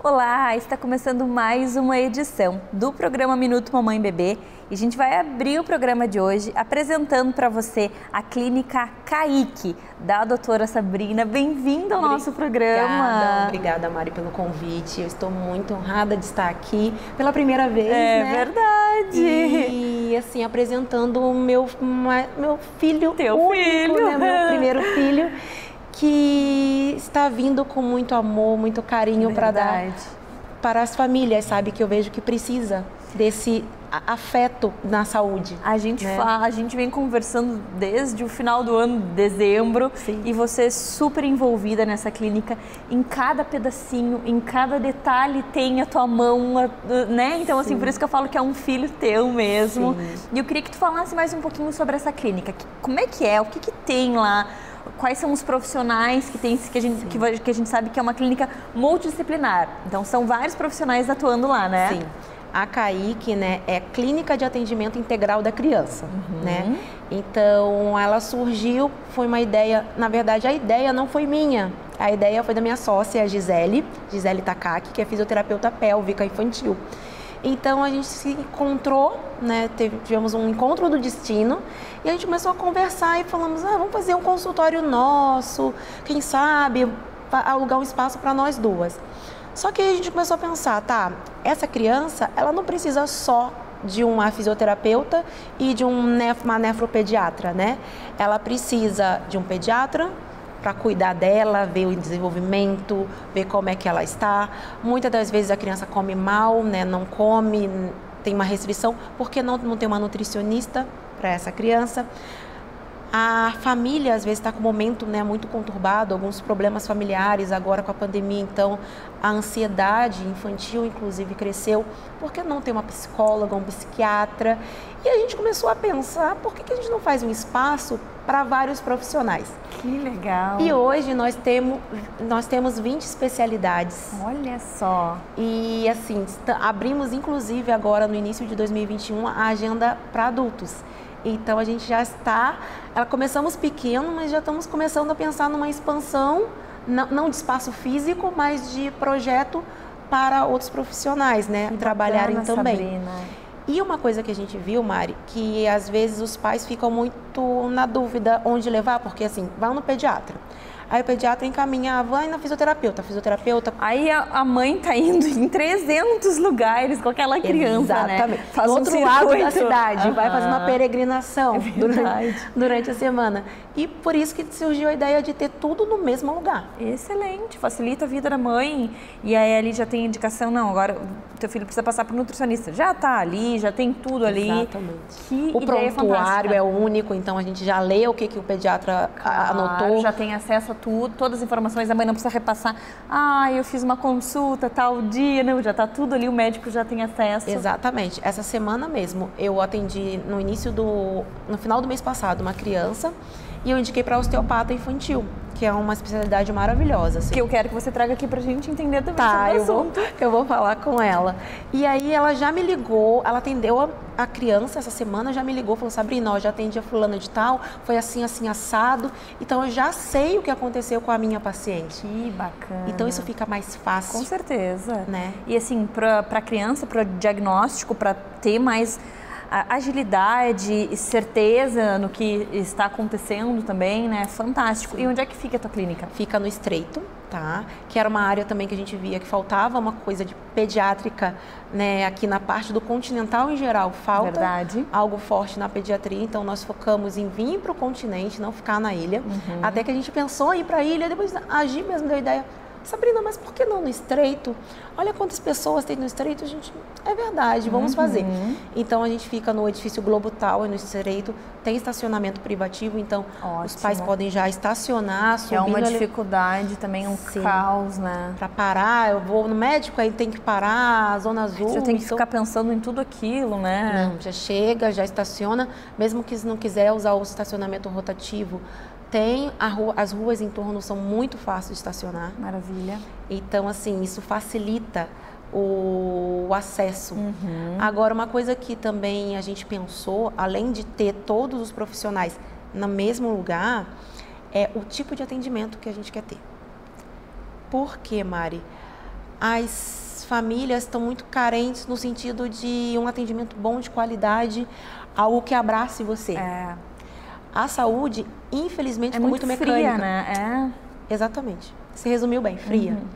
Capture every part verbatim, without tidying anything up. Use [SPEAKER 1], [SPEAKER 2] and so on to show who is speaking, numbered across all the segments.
[SPEAKER 1] Olá, está começando mais uma edição do programa Minuto Mamãe Bebê e a gente vai abrir o programa de hoje apresentando para você a clínica Kaique, da doutora Sabrina. Bem-vinda ao
[SPEAKER 2] Obrigada,
[SPEAKER 1] nosso programa.
[SPEAKER 2] Obrigada, Mari, pelo convite. Eu estou muito honrada de estar aqui pela primeira vez,
[SPEAKER 1] É
[SPEAKER 2] né?
[SPEAKER 1] verdade.
[SPEAKER 2] E, assim, apresentando o meu, meu filho
[SPEAKER 1] Teu
[SPEAKER 2] único,
[SPEAKER 1] filho.
[SPEAKER 2] né? Meu primeiro filho, que está vindo com muito amor, muito carinho para dar para as famílias, sabe? Que eu vejo que precisa desse afeto na saúde.
[SPEAKER 1] A gente
[SPEAKER 2] né?
[SPEAKER 1] fala, a gente vem conversando desde o final do ano, dezembro,
[SPEAKER 2] Sim.
[SPEAKER 1] E você é super envolvida nessa clínica. Em cada pedacinho, em cada detalhe tem a tua mão, né? Então, assim,
[SPEAKER 2] Sim.
[SPEAKER 1] por isso que eu falo que é um filho teu mesmo.
[SPEAKER 2] Sim.
[SPEAKER 1] E eu queria que tu falasse mais um pouquinho sobre essa clínica. Como é que é? O que que tem lá? Quais são os profissionais que tem, que a gente, que, que a gente sabe que é uma clínica multidisciplinar. Então, são vários profissionais atuando lá, né?
[SPEAKER 2] Sim. A Kaique, né, é Clínica de Atendimento Integral da Criança,
[SPEAKER 1] Uhum.
[SPEAKER 2] né? Então, ela surgiu, foi uma ideia, na verdade, a ideia não foi minha. A ideia foi da minha sócia, a Gisele, Gisele Takaki, que é fisioterapeuta pélvica infantil. Então, a gente se encontrou, né, tivemos um encontro do destino e a gente começou a conversar e falamos, ah, vamos fazer um consultório nosso, quem sabe alugar um espaço para nós duas. Só que aí a gente começou a pensar, tá, essa criança, ela não precisa só de uma fisioterapeuta e de um nef uma nefropediatra, né? Ela precisa de um pediatra para cuidar dela, ver o desenvolvimento, ver como é que ela está. Muitas das vezes a criança come mal, né? Não come, tem uma restrição, porque não, não tem uma nutricionista para essa criança. A família, às vezes, está com um momento, né, muito conturbado, alguns problemas familiares agora com a pandemia, então a ansiedade infantil, inclusive, cresceu. Por que não ter uma psicóloga, um psiquiatra? E a gente começou a pensar, por que que a gente não faz um espaço para vários profissionais?
[SPEAKER 1] Que legal!
[SPEAKER 2] E hoje nós temos, nós temos vinte especialidades.
[SPEAKER 1] Olha só!
[SPEAKER 2] E, assim, abrimos, inclusive, agora no início de dois mil e vinte e um, a agenda para adultos. Então, a gente já está, ela, começamos pequeno, mas já estamos começando a pensar numa expansão, não, não de espaço físico, mas de projeto para outros profissionais, né,
[SPEAKER 1] que
[SPEAKER 2] trabalharem
[SPEAKER 1] bacana,
[SPEAKER 2] também.
[SPEAKER 1] Sabrina.
[SPEAKER 2] E uma coisa que a gente viu, Mari, que às vezes os pais ficam muito na dúvida onde levar, porque assim, vão no pediatra. Aí o pediatra encaminha, vai na fisioterapeuta, a fisioterapeuta...
[SPEAKER 1] Aí a, a mãe tá indo em trezentos lugares com aquela criança,
[SPEAKER 2] Exatamente.
[SPEAKER 1] né? Faz
[SPEAKER 2] do
[SPEAKER 1] um
[SPEAKER 2] outro lado da
[SPEAKER 1] circuito.
[SPEAKER 2] cidade,
[SPEAKER 1] Uhum.
[SPEAKER 2] vai fazer uma peregrinação
[SPEAKER 1] É
[SPEAKER 2] durante, durante a semana. E por isso que surgiu a ideia de ter tudo no mesmo lugar.
[SPEAKER 1] Excelente, facilita a vida da mãe. E aí ali já tem indicação, não, agora o teu filho precisa passar para o nutricionista. Já tá ali, já tem tudo ali.
[SPEAKER 2] Exatamente.
[SPEAKER 1] Que
[SPEAKER 2] o
[SPEAKER 1] ideia
[SPEAKER 2] prontuário
[SPEAKER 1] fantástica.
[SPEAKER 2] é único, então a gente já lê o que, que o pediatra
[SPEAKER 1] Claro,
[SPEAKER 2] anotou.
[SPEAKER 1] Já tem acesso a tudo, todas as informações, a mãe não precisa repassar. Ah, eu fiz uma consulta tal dia, não, já tá tudo ali, o médico já tem acesso.
[SPEAKER 2] Exatamente. Essa semana mesmo, eu atendi no início do, no final do mês passado, uma criança e eu indiquei para osteopata infantil, que é uma especialidade maravilhosa. Assim.
[SPEAKER 1] Que eu quero que você traga aqui pra gente entender também
[SPEAKER 2] tá,
[SPEAKER 1] sobre o
[SPEAKER 2] eu vou,
[SPEAKER 1] assunto.
[SPEAKER 2] eu vou falar com ela. E aí ela já me ligou, ela atendeu a, a criança essa semana, já me ligou, falou, Sabrina, ó, já atendi a fulana de tal, foi assim, assim, assado. Então eu já sei o que aconteceu com a minha paciente.
[SPEAKER 1] Que bacana.
[SPEAKER 2] Então isso fica mais fácil.
[SPEAKER 1] Com certeza.
[SPEAKER 2] Né?
[SPEAKER 1] E assim, pra, pra criança, para diagnóstico, para ter mais agilidade e certeza no que está acontecendo também, né? Fantástico. Sim. E onde é que fica a tua clínica?
[SPEAKER 2] Fica no Estreito, tá? Que era uma área também que a gente via que faltava uma coisa de pediátrica, né? Aqui na parte do continental em geral falta
[SPEAKER 1] Verdade.
[SPEAKER 2] algo forte na pediatria, então nós focamos em vir para o continente, não ficar na ilha. Uhum. Até que a gente pensou em ir para a ilha, depois a Gi mesmo deu a ideia. Sabrina, mas por que não no Estreito? Olha quantas pessoas tem no Estreito, a gente... É verdade, vamos uhum. fazer. Então, a gente fica no edifício Globo Tower, no Estreito, tem estacionamento privativo, então Ótimo. Os pais podem já estacionar,
[SPEAKER 1] subindo. É uma ali... dificuldade também, um Sim. caos, né?
[SPEAKER 2] Para parar, eu vou no médico, aí tem que parar, zona azul.
[SPEAKER 1] Já tem que então... ficar pensando em tudo aquilo, né?
[SPEAKER 2] Não, já chega, já estaciona, mesmo que não quiser usar o estacionamento rotativo, tem a rua, as ruas em torno são muito fáceis de estacionar.
[SPEAKER 1] Maravilha.
[SPEAKER 2] Então, assim, isso facilita o, o acesso.
[SPEAKER 1] Uhum.
[SPEAKER 2] Agora, uma coisa que também a gente pensou, além de ter todos os profissionais no mesmo lugar, é o tipo de atendimento que a gente quer ter. Por quê, Mari? as famílias estão muito carentes no sentido de um atendimento bom, de qualidade, algo que abrace você.
[SPEAKER 1] É.
[SPEAKER 2] A saúde, infelizmente,
[SPEAKER 1] é
[SPEAKER 2] ficou
[SPEAKER 1] muito,
[SPEAKER 2] muito
[SPEAKER 1] fria,
[SPEAKER 2] mecânica.
[SPEAKER 1] né? É.
[SPEAKER 2] Exatamente. Você resumiu bem, fria.
[SPEAKER 1] Uhum.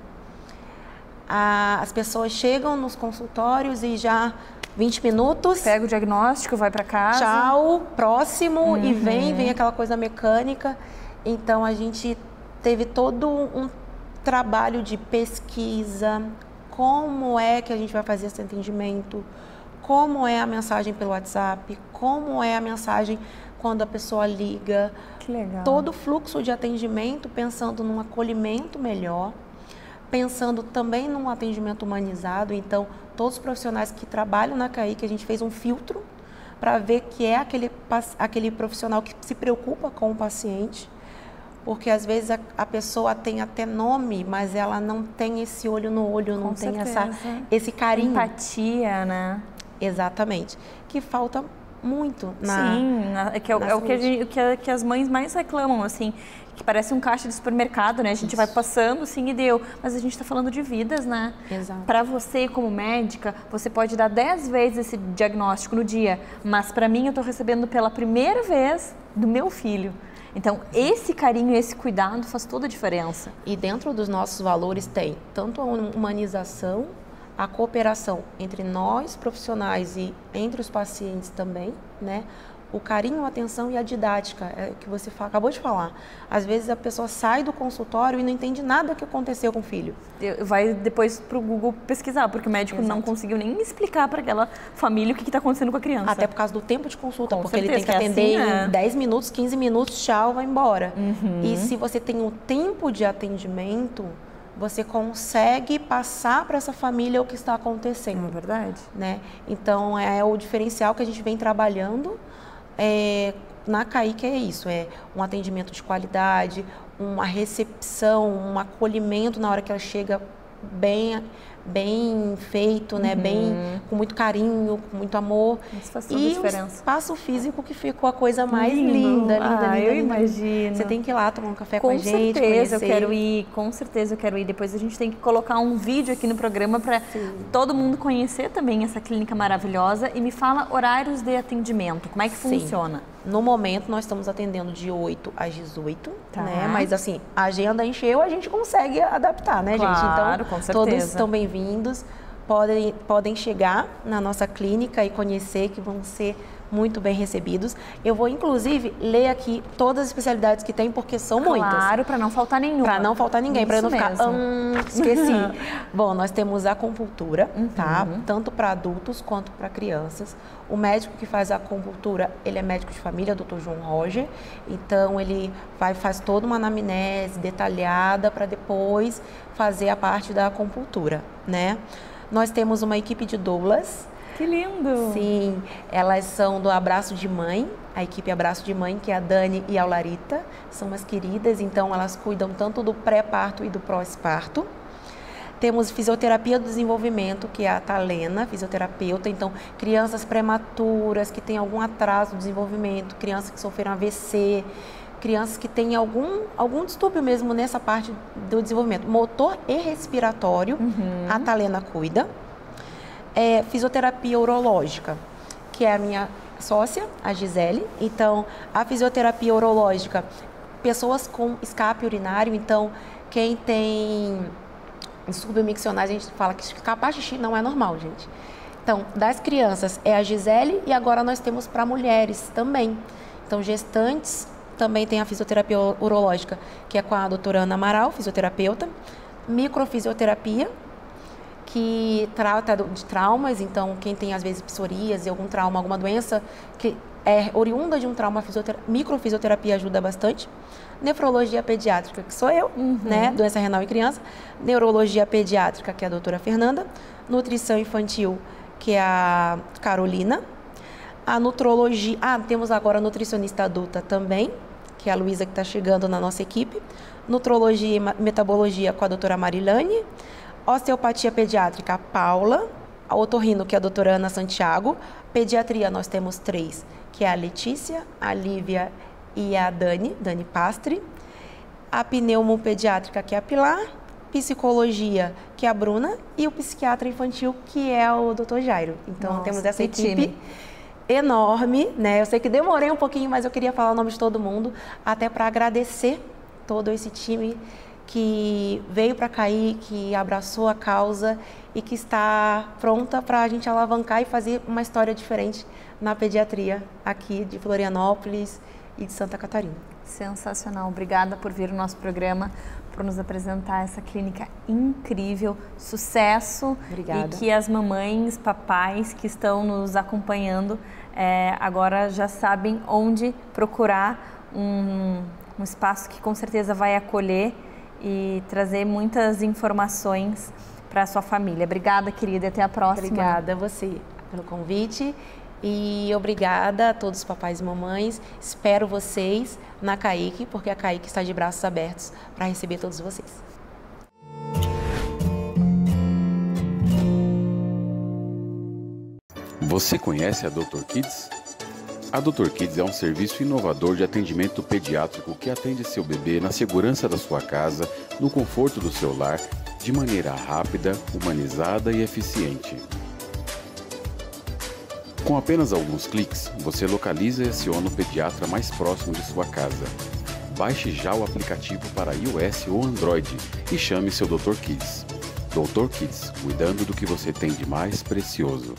[SPEAKER 2] A, as pessoas chegam nos consultórios e já vinte minutos.
[SPEAKER 1] Pega o diagnóstico, vai para casa.
[SPEAKER 2] Tchau, próximo, uhum. e vem, vem aquela coisa mecânica. Então, a gente teve todo um trabalho de pesquisa, como é que a gente vai fazer esse atendimento, como é a mensagem pelo WhatsApp, como é a mensagem quando a pessoa liga.
[SPEAKER 1] Que legal.
[SPEAKER 2] Todo o fluxo de atendimento, pensando num acolhimento melhor, pensando também num atendimento humanizado. Então, todos os profissionais que trabalham na C A I C, a gente fez um filtro para ver que é aquele, aquele profissional que se preocupa com o paciente, porque às vezes a, a pessoa tem até nome, mas ela não tem esse olho no olho,
[SPEAKER 1] com
[SPEAKER 2] não
[SPEAKER 1] certeza.
[SPEAKER 2] tem essa, esse carinho.
[SPEAKER 1] Empatia, né?
[SPEAKER 2] Exatamente. Que falta muito na
[SPEAKER 1] Sim, na, que é, é o que, a gente, que, a, que as mães mais reclamam, assim, que parece um caixa de supermercado, né? A gente Isso. vai passando, sim, e deu. Mas a gente está falando de vidas, né?
[SPEAKER 2] Exato.
[SPEAKER 1] Para você, como médica, você pode dar dez vezes esse diagnóstico no dia, mas para mim eu estou recebendo pela primeira vez do meu filho. Então, esse carinho, esse cuidado faz toda a diferença.
[SPEAKER 2] E dentro dos nossos valores tem tanto a humanização, a cooperação entre nós, profissionais, e entre os pacientes também, né? O carinho, a atenção e a didática, é que você fala, acabou de falar. Às vezes a pessoa sai do consultório e não entende nada que aconteceu com o filho.
[SPEAKER 1] Vai depois para o Google pesquisar, porque o médico Exato. Não conseguiu nem explicar para aquela família o que está acontecendo com a criança.
[SPEAKER 2] Até por causa do tempo de consulta,
[SPEAKER 1] com
[SPEAKER 2] porque
[SPEAKER 1] certeza,
[SPEAKER 2] ele tem que, que atender é assim, em é. dez minutos, quinze minutos, tchau, vai embora.
[SPEAKER 1] Uhum.
[SPEAKER 2] E se você tem um tempo de atendimento, você consegue passar para essa família o que está acontecendo.
[SPEAKER 1] É verdade.
[SPEAKER 2] Né? Então, é o diferencial que a gente vem trabalhando é, na C A I C, é isso, é um atendimento de qualidade, uma recepção, um acolhimento na hora que ela chega bem, bem feito, né?
[SPEAKER 1] Uhum.
[SPEAKER 2] Bem, com muito carinho, com muito amor.
[SPEAKER 1] Isso faz toda
[SPEAKER 2] e
[SPEAKER 1] a diferença.
[SPEAKER 2] O espaço físico que ficou a coisa mais
[SPEAKER 1] Lindo.
[SPEAKER 2] linda, linda,
[SPEAKER 1] ah,
[SPEAKER 2] linda,
[SPEAKER 1] eu
[SPEAKER 2] linda.
[SPEAKER 1] imagino.
[SPEAKER 2] Você tem que ir lá tomar um café
[SPEAKER 1] com,
[SPEAKER 2] com a gente,
[SPEAKER 1] Com certeza eu
[SPEAKER 2] conhecer.
[SPEAKER 1] quero ir, com certeza eu quero ir. Depois a gente tem que colocar um vídeo aqui no programa para todo mundo conhecer também essa clínica maravilhosa. E me fala horários de atendimento, como é que
[SPEAKER 2] Sim.
[SPEAKER 1] funciona?
[SPEAKER 2] No momento, nós estamos atendendo de oito às dezoito,
[SPEAKER 1] tá.
[SPEAKER 2] né? Mas assim, a agenda encheu, a gente consegue adaptar, né,
[SPEAKER 1] claro,
[SPEAKER 2] gente?
[SPEAKER 1] Então, com certeza.
[SPEAKER 2] Todos estão bem-vindos, podem, podem chegar na nossa clínica e conhecer, que vão ser muito bem recebidos. Eu vou, inclusive, ler aqui todas as especialidades que tem, porque são
[SPEAKER 1] claro,
[SPEAKER 2] muitas.
[SPEAKER 1] Claro, para não faltar nenhuma.
[SPEAKER 2] Para não faltar ninguém, para não ficar, hum, esqueci. Bom, nós temos a acupuntura,
[SPEAKER 1] uhum.
[SPEAKER 2] tá? Tanto para adultos quanto para crianças. O médico que faz a acupuntura, ele é médico de família, doutor João Roger. Então, ele vai, faz toda uma anamnese detalhada para depois fazer a parte da acupuntura, né? Nós temos uma equipe de doulas.
[SPEAKER 1] Que lindo!
[SPEAKER 2] Sim, elas são do Abraço de Mãe, a equipe Abraço de Mãe, que é a Dani e a Larita, são umas queridas, então elas cuidam tanto do pré-parto e do pós-parto. Temos fisioterapia do desenvolvimento, que é a Talena, fisioterapeuta, então crianças prematuras que têm algum atraso no desenvolvimento, crianças que sofreram A V C, crianças que têm algum, algum distúrbio mesmo nessa parte do desenvolvimento, motor e respiratório,
[SPEAKER 1] uhum.
[SPEAKER 2] a Talena cuida. É, fisioterapia urológica, que é a minha sócia, a Gisele. Então, a fisioterapia urológica, pessoas com escape urinário, então, quem tem distúrbio miccional, a gente fala que escapar xixi não é normal, gente. Então, das crianças é a Gisele e agora nós temos para mulheres também. Então, gestantes também tem a fisioterapia urológica, que é com a doutora Ana Amaral, fisioterapeuta. Microfisioterapia, que trata de traumas, então quem tem às vezes psoríase, algum trauma, alguma doença que é oriunda de um trauma, microfisioterapia ajuda bastante. Nefrologia pediátrica, que sou eu,
[SPEAKER 1] uhum.
[SPEAKER 2] né, doença renal em criança. Neurologia pediátrica, que é a doutora Fernanda. Nutrição infantil, que é a Carolina. A nutrologia, ah, temos agora a nutricionista adulta também, que é a Luísa, que está chegando na nossa equipe. Nutrologia e metabologia com a doutora Marilane. Osteopatia pediátrica, a Paula. A otorrino, que é a doutora Ana Santiago. Pediatria, nós temos três, que é a Letícia, a Lívia e a Dani, Dani Pastre. A pneumopediátrica, que é a Pilar. psicologia, que é a Bruna, e o psiquiatra infantil, que é o doutor Jairo. Então, Nossa, temos essa equipe time. enorme, né? Eu sei que demorei um pouquinho, mas eu queria falar o nome de todo mundo, até para agradecer todo esse time que veio para cair, que abraçou a causa e que está pronta para a gente alavancar e fazer uma história diferente na pediatria aqui de Florianópolis e de Santa Catarina.
[SPEAKER 1] Sensacional. Obrigada por vir no nosso programa, por nos apresentar essa clínica incrível. Sucesso.
[SPEAKER 2] Obrigada.
[SPEAKER 1] E que as mamães, papais que estão nos acompanhando é, agora já sabem onde procurar um, um espaço que com certeza vai acolher e trazer muitas informações para a sua família. Obrigada, querida, e até a próxima.
[SPEAKER 2] Obrigada a você pelo convite e obrigada a todos os papais e mamães. Espero vocês na CAIC, porque a CAIC está de braços abertos para receber todos vocês.
[SPEAKER 3] Você conhece a doutor Kids? A doutor Kids é um serviço inovador de atendimento pediátrico que atende seu bebê na segurança da sua casa, no conforto do seu lar, de maneira rápida, humanizada e eficiente. Com apenas alguns cliques, você localiza e aciona o pediatra mais próximo de sua casa. Baixe já o aplicativo para iOS ou Android e chame seu doutor Kids. doutor Kids, cuidando do que você tem de mais precioso.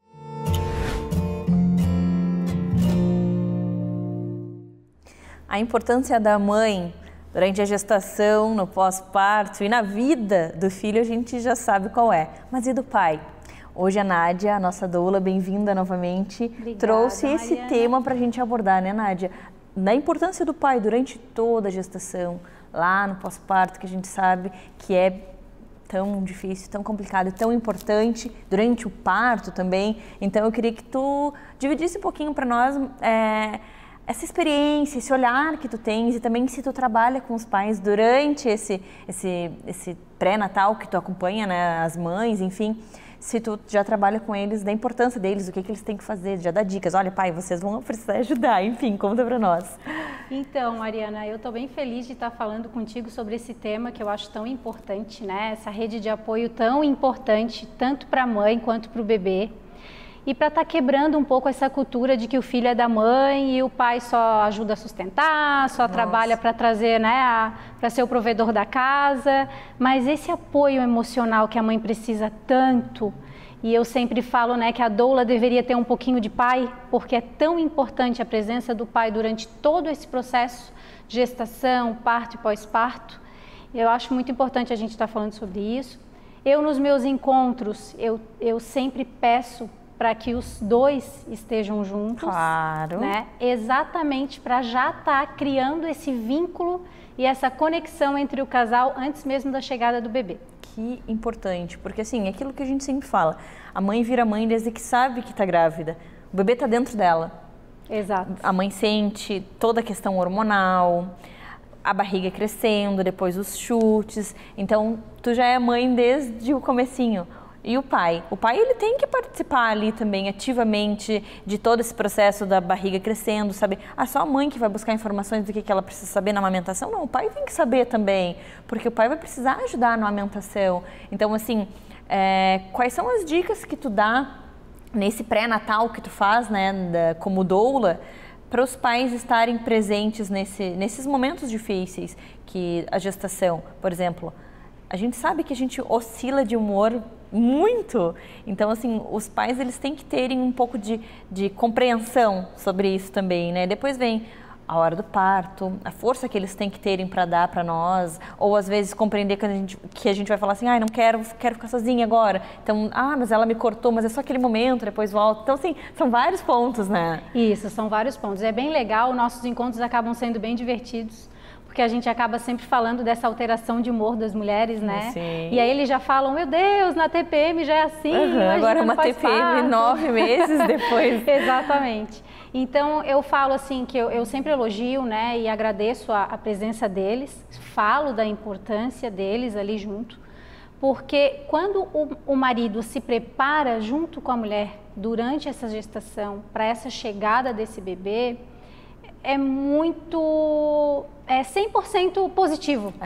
[SPEAKER 1] A importância da mãe durante a gestação, no pós-parto e na vida do filho a gente já sabe qual é. Mas e do pai? Hoje a Nádia, a nossa doula, bem-vinda novamente, Obrigada, trouxe esse Mariana. tema para a gente abordar, né, Nádia? Da importância do pai durante toda a gestação, lá no pós-parto, que a gente sabe que é tão difícil, tão complicado, tão importante, durante o parto também. Então eu queria que tu dividisse um pouquinho para nós é, essa experiência, esse olhar que tu tens e também se tu trabalha com os pais durante esse, esse, esse pré-natal que tu acompanha, né, as mães, enfim, se tu já trabalha com eles, da importância deles, o que, que eles têm que fazer, já dá dicas. Olha, pai, vocês vão precisar ajudar, enfim, conta pra nós.
[SPEAKER 4] Então, Mariana, eu tô bem feliz de estar falando contigo sobre esse tema que eu acho tão importante, né? Essa rede de apoio tão importante, tanto para a mãe quanto para o bebê. E para estar quebrando um pouco essa cultura de que o filho é da mãe e o pai só ajuda a sustentar, só Nossa. trabalha para trazer, né, para ser o provedor da casa. Mas esse apoio emocional que a mãe precisa tanto, e eu sempre falo, né, que a doula deveria ter um pouquinho de pai, porque é tão importante a presença do pai durante todo esse processo de gestação, parto e pós-parto. Eu acho muito importante a gente estar falando sobre isso. Eu, nos meus encontros, eu, eu sempre peço para que os dois estejam juntos,
[SPEAKER 1] claro,
[SPEAKER 4] né? Exatamente para já estar tá criando esse vínculo e essa conexão entre o casal antes mesmo da chegada do bebê.
[SPEAKER 1] Que importante, porque assim, é aquilo que a gente sempre fala, a mãe vira mãe desde que sabe que está grávida, o bebê está dentro dela.
[SPEAKER 4] Exato.
[SPEAKER 1] A mãe sente toda a questão hormonal, a barriga crescendo, depois os chutes, então tu já é mãe desde o comecinho. E o pai? O pai ele tem que participar ali também ativamente de todo esse processo da barriga crescendo, saber. Ah, só a mãe que vai buscar informações do que, que ela precisa saber na amamentação? Não, o pai tem que saber também, porque o pai vai precisar ajudar na amamentação. Então, assim, é, quais são as dicas que tu dá nesse pré-natal que tu faz, né, da, como doula, para os pais estarem presentes nesse, nesses momentos difíceis que a gestação, por exemplo, a gente sabe que a gente oscila de humor muito, então assim, os pais eles têm que terem um pouco de, de compreensão sobre isso também, né? Depois vem a hora do parto, a força que eles têm que terem para dar para nós, ou às vezes compreender que a gente, que a gente vai falar assim, ai, não quero, quero ficar sozinha agora, então, ah, mas ela me cortou, mas é só aquele momento, depois volta, então assim, são vários pontos, né?
[SPEAKER 4] Isso, são vários pontos, é bem legal, nossos encontros acabam sendo bem divertidos, porque a gente acaba sempre falando dessa alteração de humor das mulheres, né?
[SPEAKER 1] Sim.
[SPEAKER 4] E aí eles já falam, meu Deus, na T P M já é assim,
[SPEAKER 1] uhum, agora uma T P M nove meses depois.
[SPEAKER 4] Exatamente. Então eu falo assim que eu, eu sempre elogio, né, e agradeço a, a presença deles, falo da importância deles ali junto, porque quando o, o marido se prepara junto com a mulher durante essa gestação, para essa chegada desse bebê, é muito, é cem por cento positivo.
[SPEAKER 1] É.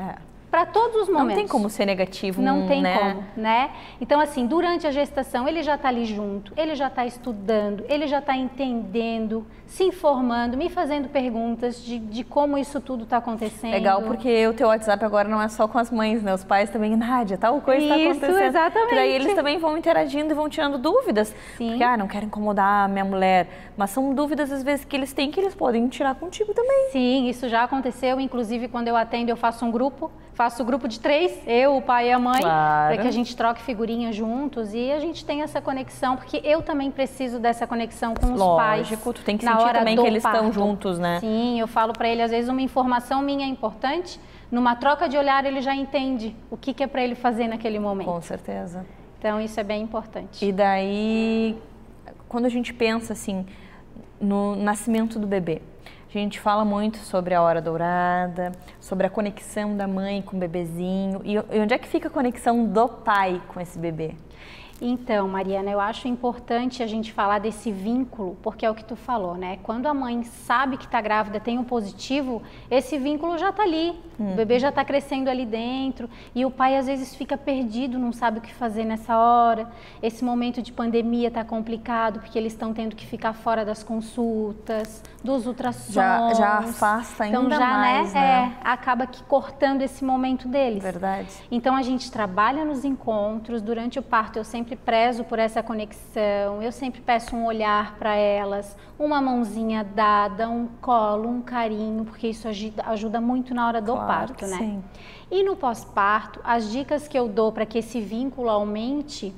[SPEAKER 4] para todos os momentos.
[SPEAKER 1] Não tem como ser negativo,
[SPEAKER 4] Não tem
[SPEAKER 1] né?
[SPEAKER 4] como, né? Então, assim, durante a gestação, ele já está ali junto, ele já está estudando, ele já está entendendo, se informando, me fazendo perguntas de, de como isso tudo está acontecendo.
[SPEAKER 1] Legal, porque o teu WhatsApp agora não é só com as mães, né? Os pais também, Nádia, tal coisa está acontecendo.
[SPEAKER 4] Isso, exatamente.
[SPEAKER 1] Porque aí eles também vão interagindo e vão tirando dúvidas.
[SPEAKER 4] Sim.
[SPEAKER 1] Porque, ah, não quero incomodar a minha mulher. Mas são dúvidas, às vezes, que eles têm que eles podem tirar contigo também.
[SPEAKER 4] Sim, isso já aconteceu. Inclusive, quando eu atendo, eu faço um grupo. Faço o grupo de três, eu, o pai e a mãe,
[SPEAKER 1] Claro.
[SPEAKER 4] para que a gente troque figurinhas juntos e a gente tenha essa conexão, porque eu também preciso dessa conexão com os
[SPEAKER 1] Lógico,
[SPEAKER 4] pais.
[SPEAKER 1] Lógico, tu tem que
[SPEAKER 4] na
[SPEAKER 1] sentir
[SPEAKER 4] hora
[SPEAKER 1] também
[SPEAKER 4] do
[SPEAKER 1] que eles estão
[SPEAKER 4] parto.
[SPEAKER 1] juntos, né?
[SPEAKER 4] Sim, eu falo para ele, às vezes uma informação minha é importante, numa troca de olhar ele já entende o que, que é para ele fazer naquele momento.
[SPEAKER 1] Com certeza.
[SPEAKER 4] Então isso é bem importante.
[SPEAKER 1] E daí, quando a gente pensa assim, no nascimento do bebê, a gente fala muito sobre a hora dourada, sobre a conexão da mãe com o bebezinho. E onde é que fica a conexão do pai com esse bebê?
[SPEAKER 4] Então, Mariana, eu acho importante a gente falar desse vínculo, porque é o que tu falou, né? Quando a mãe sabe que está grávida, tem um positivo, esse vínculo já está ali, hum. o bebê já está crescendo ali dentro e o pai às vezes fica perdido, não sabe o que fazer nessa hora. Esse momento de pandemia está complicado, porque eles estão tendo que ficar fora das consultas, dos ultrassons.
[SPEAKER 1] Já, já afasta ainda
[SPEAKER 4] então, já,
[SPEAKER 1] mais,
[SPEAKER 4] né?
[SPEAKER 1] né?
[SPEAKER 4] É, acaba que cortando esse momento deles.
[SPEAKER 1] Verdade.
[SPEAKER 4] Então, a gente trabalha nos encontros, durante o parto eu sempre prezo por essa conexão, eu sempre peço um olhar para elas, uma mãozinha dada, um colo, um carinho, porque isso ajuda, ajuda muito na hora do
[SPEAKER 1] Claro
[SPEAKER 4] parto, né?
[SPEAKER 1] Sim.
[SPEAKER 4] E no pós-parto, as dicas que eu dou para que esse vínculo aumente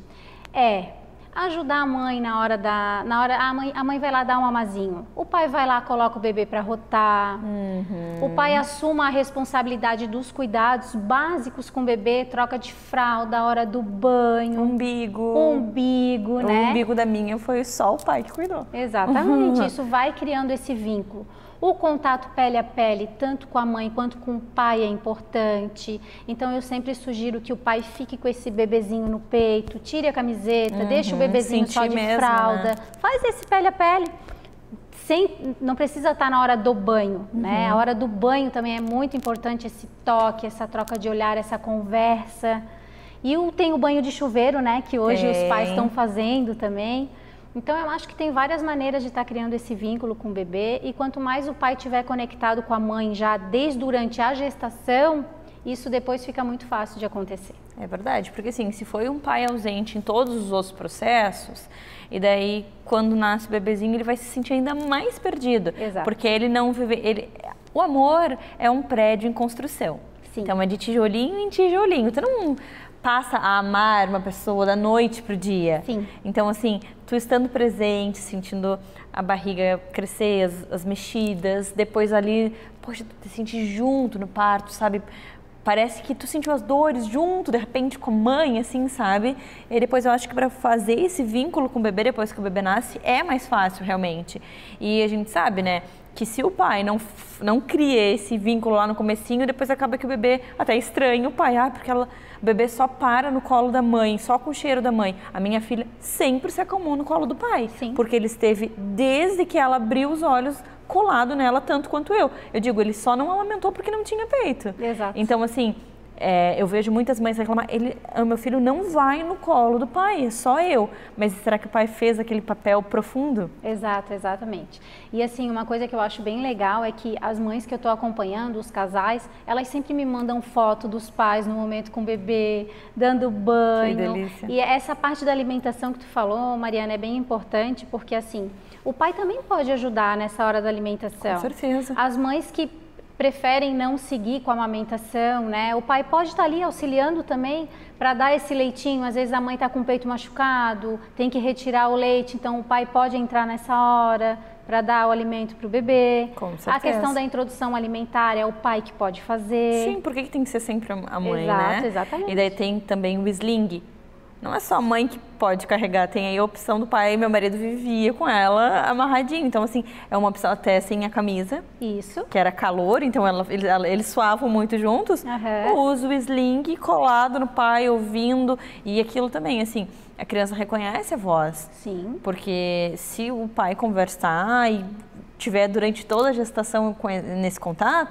[SPEAKER 4] é ajudar a mãe na hora da... Na hora, a, mãe, a mãe vai lá dar um mamazinho, o pai vai lá, coloca o bebê para rotar,
[SPEAKER 1] uhum.
[SPEAKER 4] o pai assuma a responsabilidade dos cuidados básicos com o bebê, troca de fralda, a hora do banho.
[SPEAKER 1] Umbigo.
[SPEAKER 4] Umbigo,
[SPEAKER 1] o
[SPEAKER 4] né?
[SPEAKER 1] O umbigo da minha foi só o pai que cuidou.
[SPEAKER 4] Exatamente, uhum. Isso vai criando esse vínculo. O contato pele a pele, tanto com a mãe quanto com o pai, é importante. Então, eu sempre sugiro que o pai fique com esse bebezinho no peito, tire a camiseta, uhum, deixa o bebezinho só de mesmo, fralda. Né? Faz esse pele a pele. Sem, não precisa estar na hora do banho, uhum. né? A hora do banho também é muito importante, esse toque, essa troca de olhar, essa conversa. E o, tem o banho de chuveiro, né? Que hoje tem. Os pais estão fazendo também. Então, eu acho que tem várias maneiras de estar criando esse vínculo com o bebê e quanto mais o pai estiver conectado com a mãe já desde durante a gestação, isso depois fica muito fácil de acontecer.
[SPEAKER 1] É verdade, porque assim, se foi um pai ausente em todos os outros processos, e daí quando nasce o bebezinho ele vai se sentir ainda mais perdido.
[SPEAKER 4] Exato.
[SPEAKER 1] Porque ele não vive... Ele, o amor é um prédio em construção.
[SPEAKER 4] Sim.
[SPEAKER 1] Então, é de tijolinho em tijolinho. Tu não passa a amar uma pessoa da noite pro dia.
[SPEAKER 4] Sim.
[SPEAKER 1] Então, assim, tu estando presente, sentindo a barriga crescer, as, as mexidas, depois ali, poxa, tu te sente junto no parto, sabe? Parece que tu sentiu as dores junto, de repente, com a mãe, assim, sabe? E depois eu acho que para fazer esse vínculo com o bebê, depois que o bebê nasce, é mais fácil, realmente. E a gente sabe, né? Que se o pai não, não cria esse vínculo lá no comecinho, depois acaba que o bebê até estranha o pai. Ah, porque ela, o bebê só para no colo da mãe, só com o cheiro da mãe. A minha filha sempre se acalmou no colo do pai.
[SPEAKER 4] Sim.
[SPEAKER 1] Porque ele esteve, desde que ela abriu os olhos, colado nela tanto quanto eu. Eu digo, ele só não amamentou porque não tinha peito.
[SPEAKER 4] Exato.
[SPEAKER 1] Então, assim... É, eu vejo muitas mães reclamar, ele, o meu filho não vai no colo do pai, é só eu. Mas será que o pai fez aquele papel profundo?
[SPEAKER 4] Exato, exatamente. E assim, uma coisa que eu acho bem legal é que as mães que eu estou acompanhando, os casais, elas sempre me mandam foto dos pais no momento com o bebê, dando banho.
[SPEAKER 1] Que delícia.
[SPEAKER 4] E essa parte da alimentação que tu falou, Mariana, é bem importante, porque assim, o pai também pode ajudar nessa hora da alimentação.
[SPEAKER 1] Com certeza.
[SPEAKER 4] As mães que preferem não seguir com a amamentação, né? O pai pode estar ali auxiliando também para dar esse leitinho. Às vezes a mãe está com o peito machucado, tem que retirar o leite, então o pai pode entrar nessa hora para dar o alimento para o bebê.
[SPEAKER 1] Com certeza.
[SPEAKER 4] A questão da introdução alimentar é o pai que pode fazer.
[SPEAKER 1] Sim, por que tem que ser sempre a mãe,
[SPEAKER 4] Exato,
[SPEAKER 1] né?
[SPEAKER 4] Exatamente.
[SPEAKER 1] E daí tem também o sling. Não é só a mãe que pode carregar, tem aí a opção do pai. Meu marido vivia com ela amarradinho. Então, assim, é uma opção até sem a camisa.
[SPEAKER 4] Isso.
[SPEAKER 1] Que era calor, então ela, eles, eles suavam muito juntos.
[SPEAKER 4] Uhum.
[SPEAKER 1] Usa o sling colado no pai, ouvindo. E aquilo também, assim, a criança reconhece a voz.
[SPEAKER 4] Sim.
[SPEAKER 1] Porque se o pai conversar e tiver durante toda a gestação nesse contato,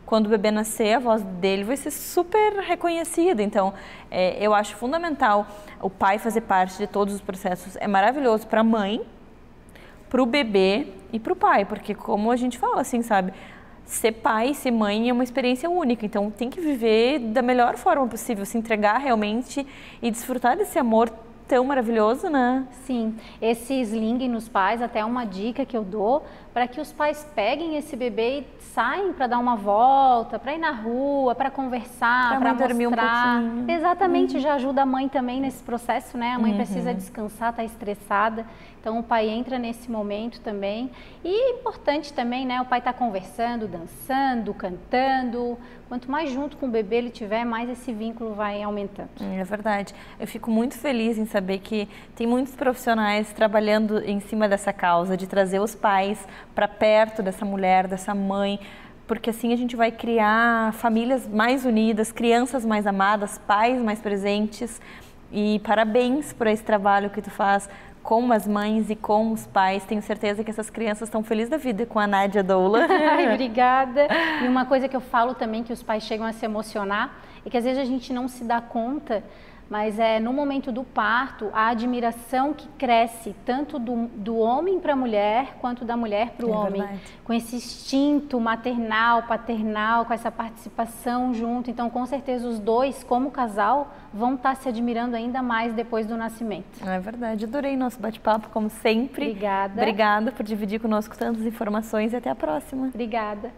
[SPEAKER 1] quando o bebê nascer, a voz dele vai ser super reconhecida. Então, é, eu acho fundamental o pai fazer parte de todos os processos. É maravilhoso para a mãe, para o bebê e para o pai, porque como a gente fala assim, sabe? Ser pai, ser mãe é uma experiência única, então tem que viver da melhor forma possível, se entregar realmente e desfrutar desse amor tão maravilhoso, né?
[SPEAKER 4] Sim, esse sling nos pais, até uma dica que eu dou, para que os pais peguem esse bebê e saem para dar uma volta, para ir na rua, para conversar, para
[SPEAKER 1] dormir um pouquinho.
[SPEAKER 4] Exatamente, uhum. Já ajuda a mãe também nesse processo, né? A mãe uhum. precisa descansar, tá estressada, então o pai entra nesse momento também. E é importante também, né? O pai tá conversando, dançando, cantando. Quanto mais junto com o bebê ele tiver, mais esse vínculo vai aumentando.
[SPEAKER 1] É verdade. Eu fico muito feliz em saber que tem muitos profissionais trabalhando em cima dessa causa, de trazer os pais para perto dessa mulher, dessa mãe, porque assim a gente vai criar famílias mais unidas, crianças mais amadas, pais mais presentes. E parabéns por esse trabalho que tu faz com as mães e com os pais. Tenho certeza que essas crianças estão felizes da vida com a Nádia Doula.
[SPEAKER 4] Ai, obrigada. E uma coisa que eu falo também, que os pais chegam a se emocionar, é que às vezes a gente não se dá conta, mas é no momento do parto, a admiração que cresce, tanto do, do homem para a mulher, quanto da mulher para o é homem. Verdade. Com esse instinto maternal, paternal, com essa participação junto. Então, com certeza, os dois, como casal, vão estar se admirando ainda mais depois do nascimento.
[SPEAKER 1] É verdade. Adorei nosso bate-papo, como sempre.
[SPEAKER 4] Obrigada.
[SPEAKER 1] Obrigada por dividir conosco tantas informações e até a próxima.
[SPEAKER 4] Obrigada.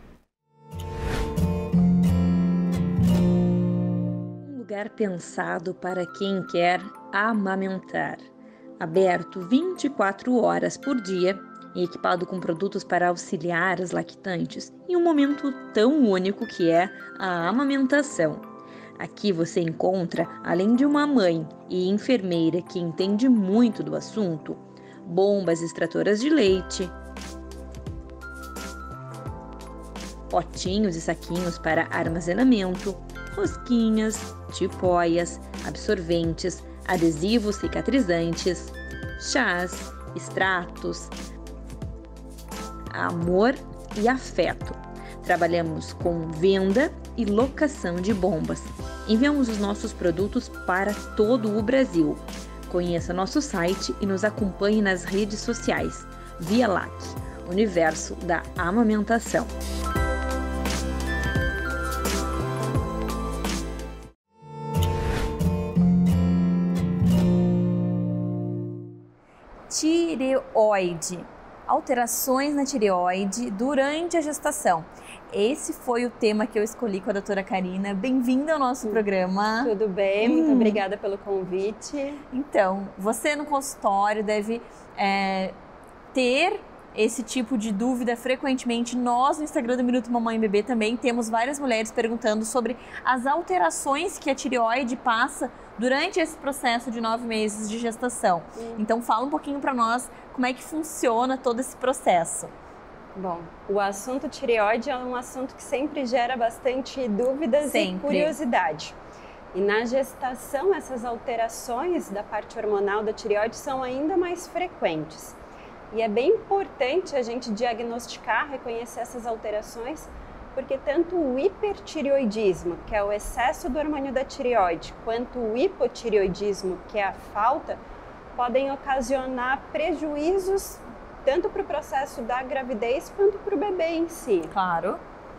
[SPEAKER 5] Lugar pensado para quem quer amamentar, aberto vinte e quatro horas por dia e equipado com produtos para auxiliar as lactantes em um momento tão único que é a amamentação. Aqui você encontra, além de uma mãe e enfermeira que entende muito do assunto, bombas extratoras de leite, potinhos e saquinhos para armazenamento, rosquinhas, tipóias, absorventes, adesivos cicatrizantes, chás, extratos, amor e afeto. Trabalhamos com venda e locação de bombas. Enviamos os nossos produtos para todo o Brasil. Conheça nosso site e nos acompanhe nas redes sociais. Via L A C, Universo da Amamentação.
[SPEAKER 1] Tireoide. Alterações na tireoide durante a gestação. Esse foi o tema que eu escolhi com a doutora Karina. Bem-vinda ao nosso programa.
[SPEAKER 6] Tudo bem, hum. muito obrigada pelo convite.
[SPEAKER 1] Então, você no consultório deve é, ter esse tipo de dúvida frequentemente. Nós no Instagram do Minuto Mamãe e Bebê também temos várias mulheres perguntando sobre as alterações que a tireoide passa durante esse processo de nove meses de gestação. Hum. Então fala um pouquinho para nós como é que funciona todo esse processo.
[SPEAKER 6] Bom, o assunto tireoide é um assunto que sempre gera bastante dúvidas sempre. e curiosidade. E na gestação, essas alterações da parte hormonal da tireoide são ainda mais frequentes. E é bem importante a gente diagnosticar, reconhecer essas alterações, porque tanto o hipertireoidismo, que é o excesso do hormônio da tireoide, quanto o hipotireoidismo, que é a falta, podem ocasionar prejuízos tanto para o processo da gravidez quanto para o bebê em si.
[SPEAKER 1] Claro.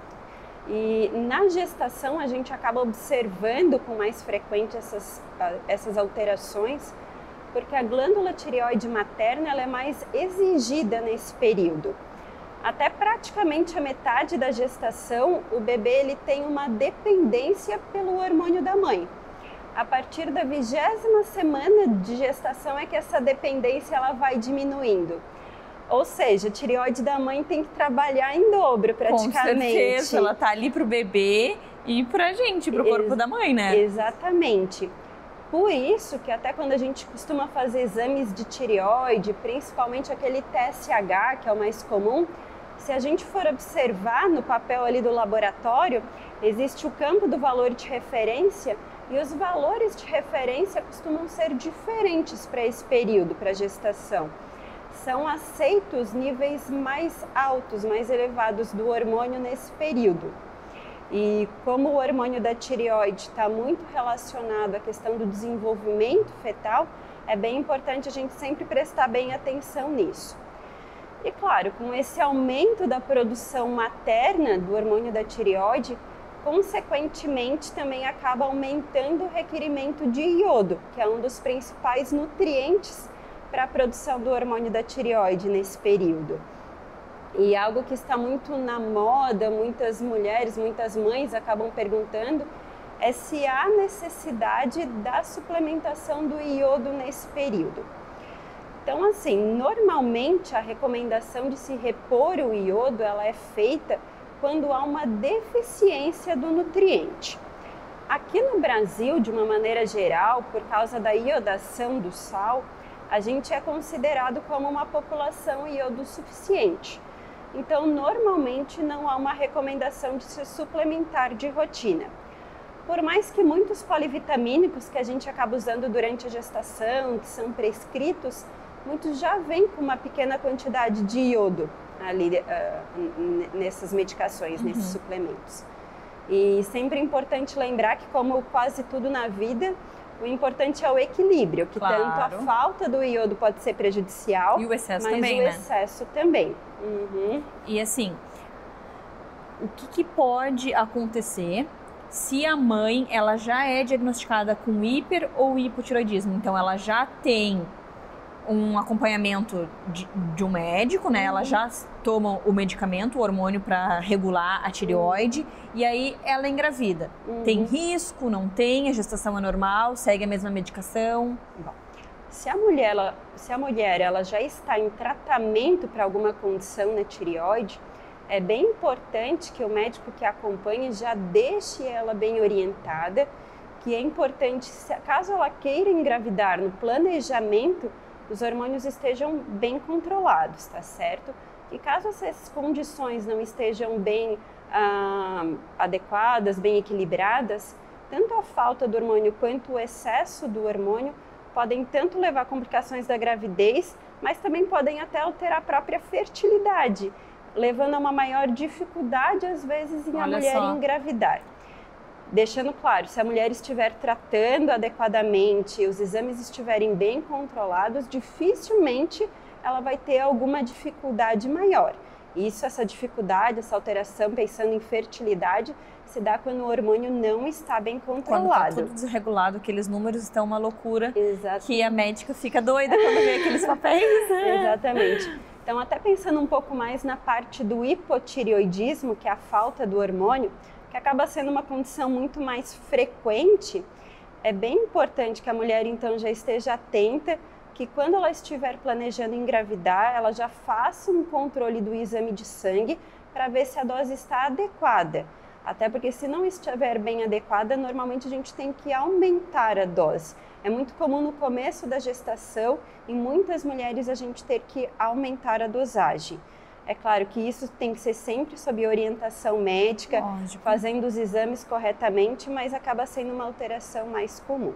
[SPEAKER 6] E na gestação a gente acaba observando com mais frequência essas, essas alterações, porque a glândula tireoide materna ela é mais exigida nesse período. Até praticamente a metade da gestação, o bebê ele tem uma dependência pelo hormônio da mãe. A partir da vigésima semana de gestação é que essa dependência ela vai diminuindo. Ou seja, a tireoide da mãe tem que trabalhar em dobro praticamente.
[SPEAKER 1] Com certeza, ela tá ali pro bebê e pra gente, pro corpo Ex- da mãe, né?
[SPEAKER 6] Exatamente. Por isso que até quando a gente costuma fazer exames de tireoide, principalmente aquele T S H, que é o mais comum, se a gente for observar no papel ali do laboratório, existe o campo do valor de referência e os valores de referência costumam ser diferentes para esse período, para a gestação. São aceitos níveis mais altos, mais elevados do hormônio nesse período. E como o hormônio da tireoide está muito relacionado à questão do desenvolvimento fetal, é bem importante a gente sempre prestar bem atenção nisso. E claro, com esse aumento da produção materna do hormônio da tireoide, consequentemente também acaba aumentando o requerimento de iodo, que é um dos principais nutrientes para a produção do hormônio da tireoide nesse período. E algo que está muito na moda, muitas mulheres, muitas mães acabam perguntando, é se há necessidade da suplementação do iodo nesse período. Então, assim, normalmente a recomendação de se repor o iodo, ela é feita quando há uma deficiência do nutriente. Aqui no Brasil, de uma maneira geral, por causa da iodação do sal, a gente é considerado como uma população iodosuficiente. Então, normalmente não há uma recomendação de se suplementar de rotina. Por mais que muitos polivitamínicos que a gente acaba usando durante a gestação, que são prescritos, muitos já vêm com uma pequena quantidade de iodo ali uh, nessas medicações, uhum. nesses suplementos. E sempre é importante lembrar que, como quase tudo na vida, o importante é o equilíbrio, que claro. Tanto a falta do iodo pode ser prejudicial,
[SPEAKER 1] e o excesso
[SPEAKER 6] mas
[SPEAKER 1] também,
[SPEAKER 6] o
[SPEAKER 1] né?
[SPEAKER 6] excesso também. Uhum.
[SPEAKER 1] E assim, o que, que pode acontecer se a mãe ela já é diagnosticada com hiper ou hipotiroidismo? Então ela já tem um acompanhamento de, de um médico, né? Uhum. Ela já toma o medicamento, o hormônio para regular a tireoide, uhum. e aí ela engravida. Uhum. Tem risco, não tem? A gestação é normal? Segue a mesma medicação?
[SPEAKER 6] Bom, se a mulher, ela, se a mulher ela já está em tratamento para alguma condição na tireoide, é bem importante que o médico que a acompanhe já deixe ela bem orientada, que é importante, caso ela queira engravidar no planejamento, os hormônios estejam bem controlados, tá certo? E caso essas condições não estejam bem ah, adequadas, bem equilibradas, tanto a falta do hormônio quanto o excesso do hormônio podem tanto levar a complicações da gravidez, mas também podem até alterar a própria fertilidade, levando a uma maior dificuldade, às vezes, em Olha a mulher só. engravidar. Deixando claro, se a mulher estiver tratando adequadamente, os exames estiverem bem controlados, dificilmente ela vai ter alguma dificuldade maior. Isso, essa dificuldade, essa alteração, pensando em fertilidade, se dá quando o hormônio não está bem controlado.
[SPEAKER 1] Quando está tudo desregulado, aqueles números estão uma loucura,
[SPEAKER 6] Exato.
[SPEAKER 1] Que a médica fica doida quando vê aqueles papéis.
[SPEAKER 6] Exatamente. Então, até pensando um pouco mais na parte do hipotireoidismo, que é a falta do hormônio, que acaba sendo uma condição muito mais frequente, é bem importante que a mulher então já esteja atenta, que quando ela estiver planejando engravidar, ela já faça um controle do exame de sangue para ver se a dose está adequada. Até porque se não estiver bem adequada, normalmente a gente tem que aumentar a dose. É muito comum no começo da gestação, em muitas mulheres, a gente ter que aumentar a dosagem. É claro que isso tem que ser sempre sob orientação médica, Lógico. Fazendo os exames corretamente, mas acaba sendo uma alteração mais comum.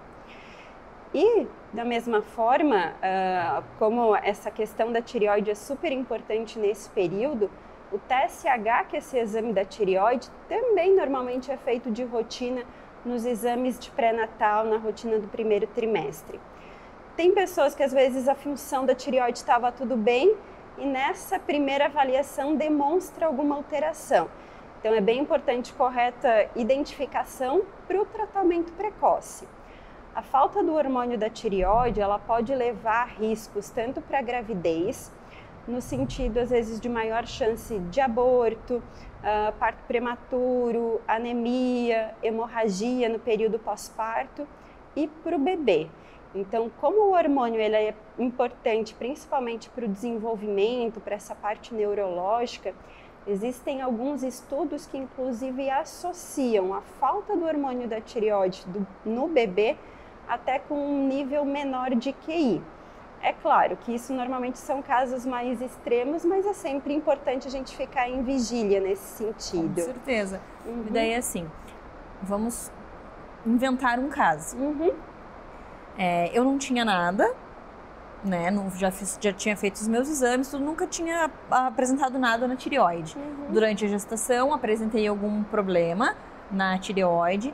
[SPEAKER 6] E, da mesma forma, uh, como essa questão da tireoide é super importante nesse período, o T S H, que é esse exame da tireoide, também normalmente é feito de rotina nos exames de pré-natal, na rotina do primeiro trimestre. Tem pessoas que às vezes a função da tireoide estava tudo bem, e nessa primeira avaliação demonstra alguma alteração. Então é bem importante correta identificação para o tratamento precoce. A falta do hormônio da tireoide, ela pode levar a riscos tanto para a gravidez, no sentido às vezes de maior chance de aborto, uh, parto prematuro, anemia, hemorragia no período pós-parto e para o bebê. Então, como o hormônio ele é importante principalmente para o desenvolvimento, para essa parte neurológica, existem alguns estudos que inclusive associam a falta do hormônio da tireoide do, no bebê até com um nível menor de Q I. É claro que isso normalmente são casos mais extremos, mas é sempre importante a gente ficar em vigília nesse sentido.
[SPEAKER 1] Com certeza. Uhum. E daí assim, vamos inventar um caso.
[SPEAKER 6] Uhum.
[SPEAKER 1] É, eu não tinha nada, né? Não, já, fiz, já tinha feito os meus exames, tudo, nunca tinha apresentado nada na tireoide. Uhum. Durante a gestação, apresentei algum problema, na tireoide,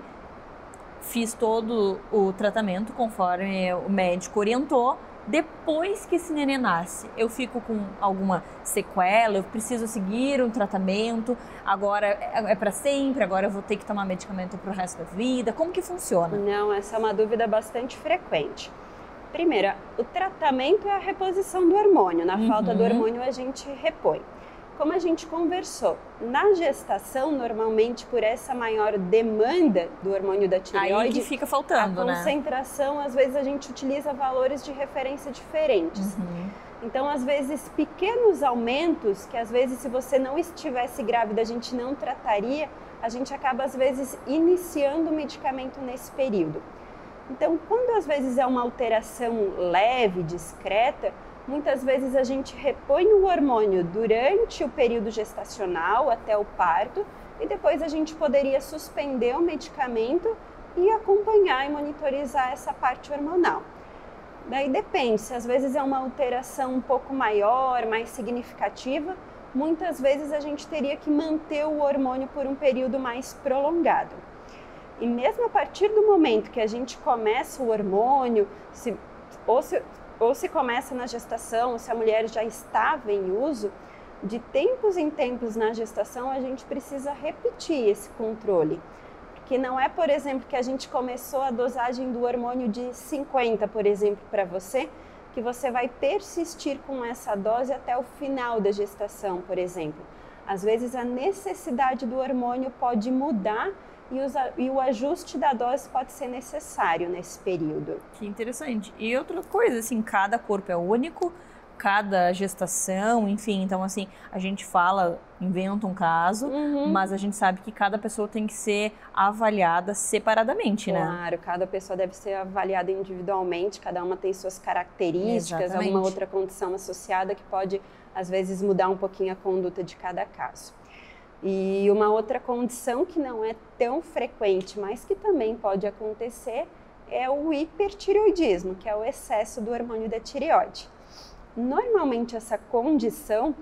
[SPEAKER 1] fiz todo o tratamento conforme o médico orientou. Depois que esse neném nasce, eu fico com alguma sequela, eu preciso seguir um tratamento, agora é para sempre, agora eu vou ter que tomar medicamento para o resto da vida, como que funciona?
[SPEAKER 6] Não, essa é uma dúvida bastante frequente. Primeiro, o tratamento é a reposição do hormônio, na uhum. falta do hormônio a gente repõe. Como a gente conversou, na gestação, normalmente por essa maior demanda do hormônio da tireoide,
[SPEAKER 1] aí que fica faltando,
[SPEAKER 6] a
[SPEAKER 1] né?
[SPEAKER 6] concentração, às vezes a gente utiliza valores de referência diferentes.
[SPEAKER 1] Uhum.
[SPEAKER 6] Então, às vezes, pequenos aumentos, que às vezes se você não estivesse grávida, a gente não trataria, a gente acaba às vezes iniciando o medicamento nesse período. Então, quando às vezes é uma alteração leve, discreta, muitas vezes a gente repõe o hormônio durante o período gestacional, até o parto, e depois a gente poderia suspender o medicamento e acompanhar e monitorizar essa parte hormonal. Daí depende, se às vezes é uma alteração um pouco maior, mais significativa, muitas vezes a gente teria que manter o hormônio por um período mais prolongado. E mesmo a partir do momento que a gente começa o hormônio, se, ou se... ou se começa na gestação, ou se a mulher já estava em uso, de tempos em tempos na gestação a gente precisa repetir esse controle. Porque não é, por exemplo, que a gente começou a dosagem do hormônio de cinquenta, por exemplo, para você, que você vai persistir com essa dose até o final da gestação, por exemplo. Às vezes a necessidade do hormônio pode mudar e, os, e o ajuste da dose pode ser necessário nesse período.
[SPEAKER 1] Que interessante. E outra coisa, assim, cada corpo é único, cada gestação, enfim, então assim, a gente fala, inventa um caso, uhum. mas a gente sabe que cada pessoa tem que ser avaliada separadamente,
[SPEAKER 6] claro,
[SPEAKER 1] né?
[SPEAKER 6] Claro, cada pessoa deve ser avaliada individualmente, cada uma tem suas características,
[SPEAKER 1] exatamente.
[SPEAKER 6] Alguma outra condição associada que pode, às vezes, mudar um pouquinho a conduta de cada caso. E uma outra condição que não é tão frequente, mas que também pode acontecer, é o hipertireoidismo, que é o excesso do hormônio da tireoide. Normalmente essa condição,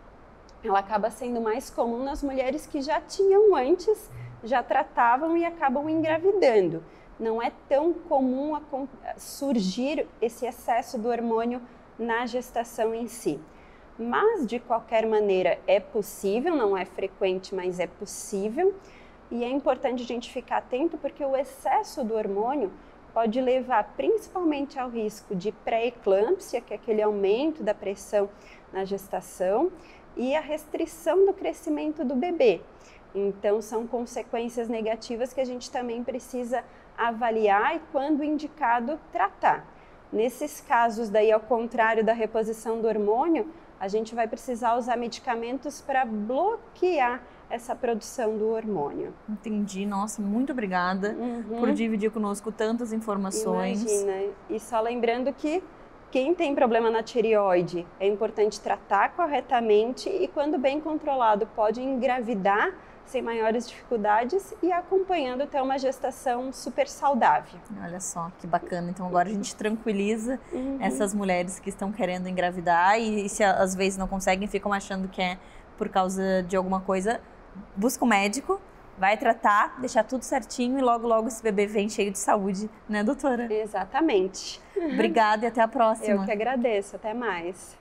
[SPEAKER 6] ela acaba sendo mais comum nas mulheres que já tinham antes, já tratavam e acabam engravidando. Não é tão comum a surgir esse excesso do hormônio na gestação em si. Mas, de qualquer maneira, é possível, não é frequente, mas é possível. E é importante a gente ficar atento porque o excesso do hormônio pode levar principalmente ao risco de pré-eclâmpsia, que é aquele aumento da pressão na gestação, e a restrição do crescimento do bebê. Então, são consequências negativas que a gente também precisa avaliar e, quando indicado, tratar. Nesses casos, daí, ao contrário da reposição do hormônio, a gente vai precisar usar medicamentos para bloquear essa produção do hormônio.
[SPEAKER 1] Entendi. Nossa, muito obrigada uhum. por dividir conosco tantas informações.
[SPEAKER 6] Imagina. E só lembrando que quem tem problema na tireoide é importante tratar corretamente e, quando bem controlado, pode engravidar sem maiores dificuldades e acompanhando até uma gestação super saudável.
[SPEAKER 1] Olha só, que bacana. Então agora a gente tranquiliza uhum. essas mulheres que estão querendo engravidar e, e se às vezes não conseguem, ficam achando que é por causa de alguma coisa, busca um médico, vai tratar, deixar tudo certinho e logo logo esse bebê vem cheio de saúde, né, doutora?
[SPEAKER 6] Exatamente.
[SPEAKER 1] Obrigada e até a próxima.
[SPEAKER 6] Eu que agradeço, até mais.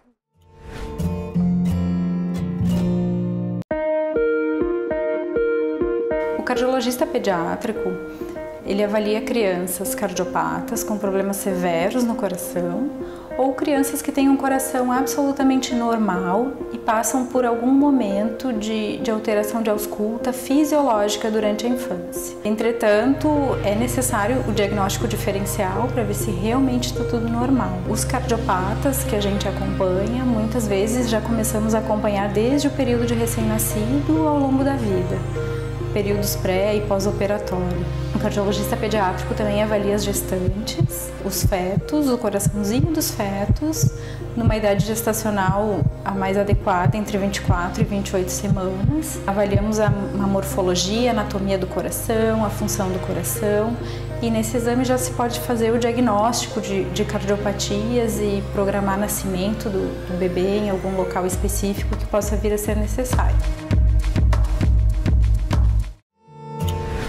[SPEAKER 7] O cardiologista pediátrico, ele avalia crianças cardiopatas com problemas severos no coração ou crianças que têm um coração absolutamente normal e passam por algum momento de, de alteração de ausculta fisiológica durante a infância. Entretanto, é necessário o diagnóstico diferencial para ver se realmente está tudo normal. Os cardiopatas que a gente acompanha, muitas vezes já começamos a acompanhar desde o período de recém-nascido ao longo da vida. Períodos pré e pós-operatório. O cardiologista pediátrico também avalia as gestantes, os fetos, o coraçãozinho dos fetos, numa idade gestacional a mais adequada, entre vinte e quatro e vinte e oito semanas. Avaliamos a, a morfologia, a anatomia do coração, a função do coração, e nesse exame já se pode fazer o diagnóstico de, de cardiopatias e programar nascimento do, do bebê em algum local específico que possa vir a ser necessário.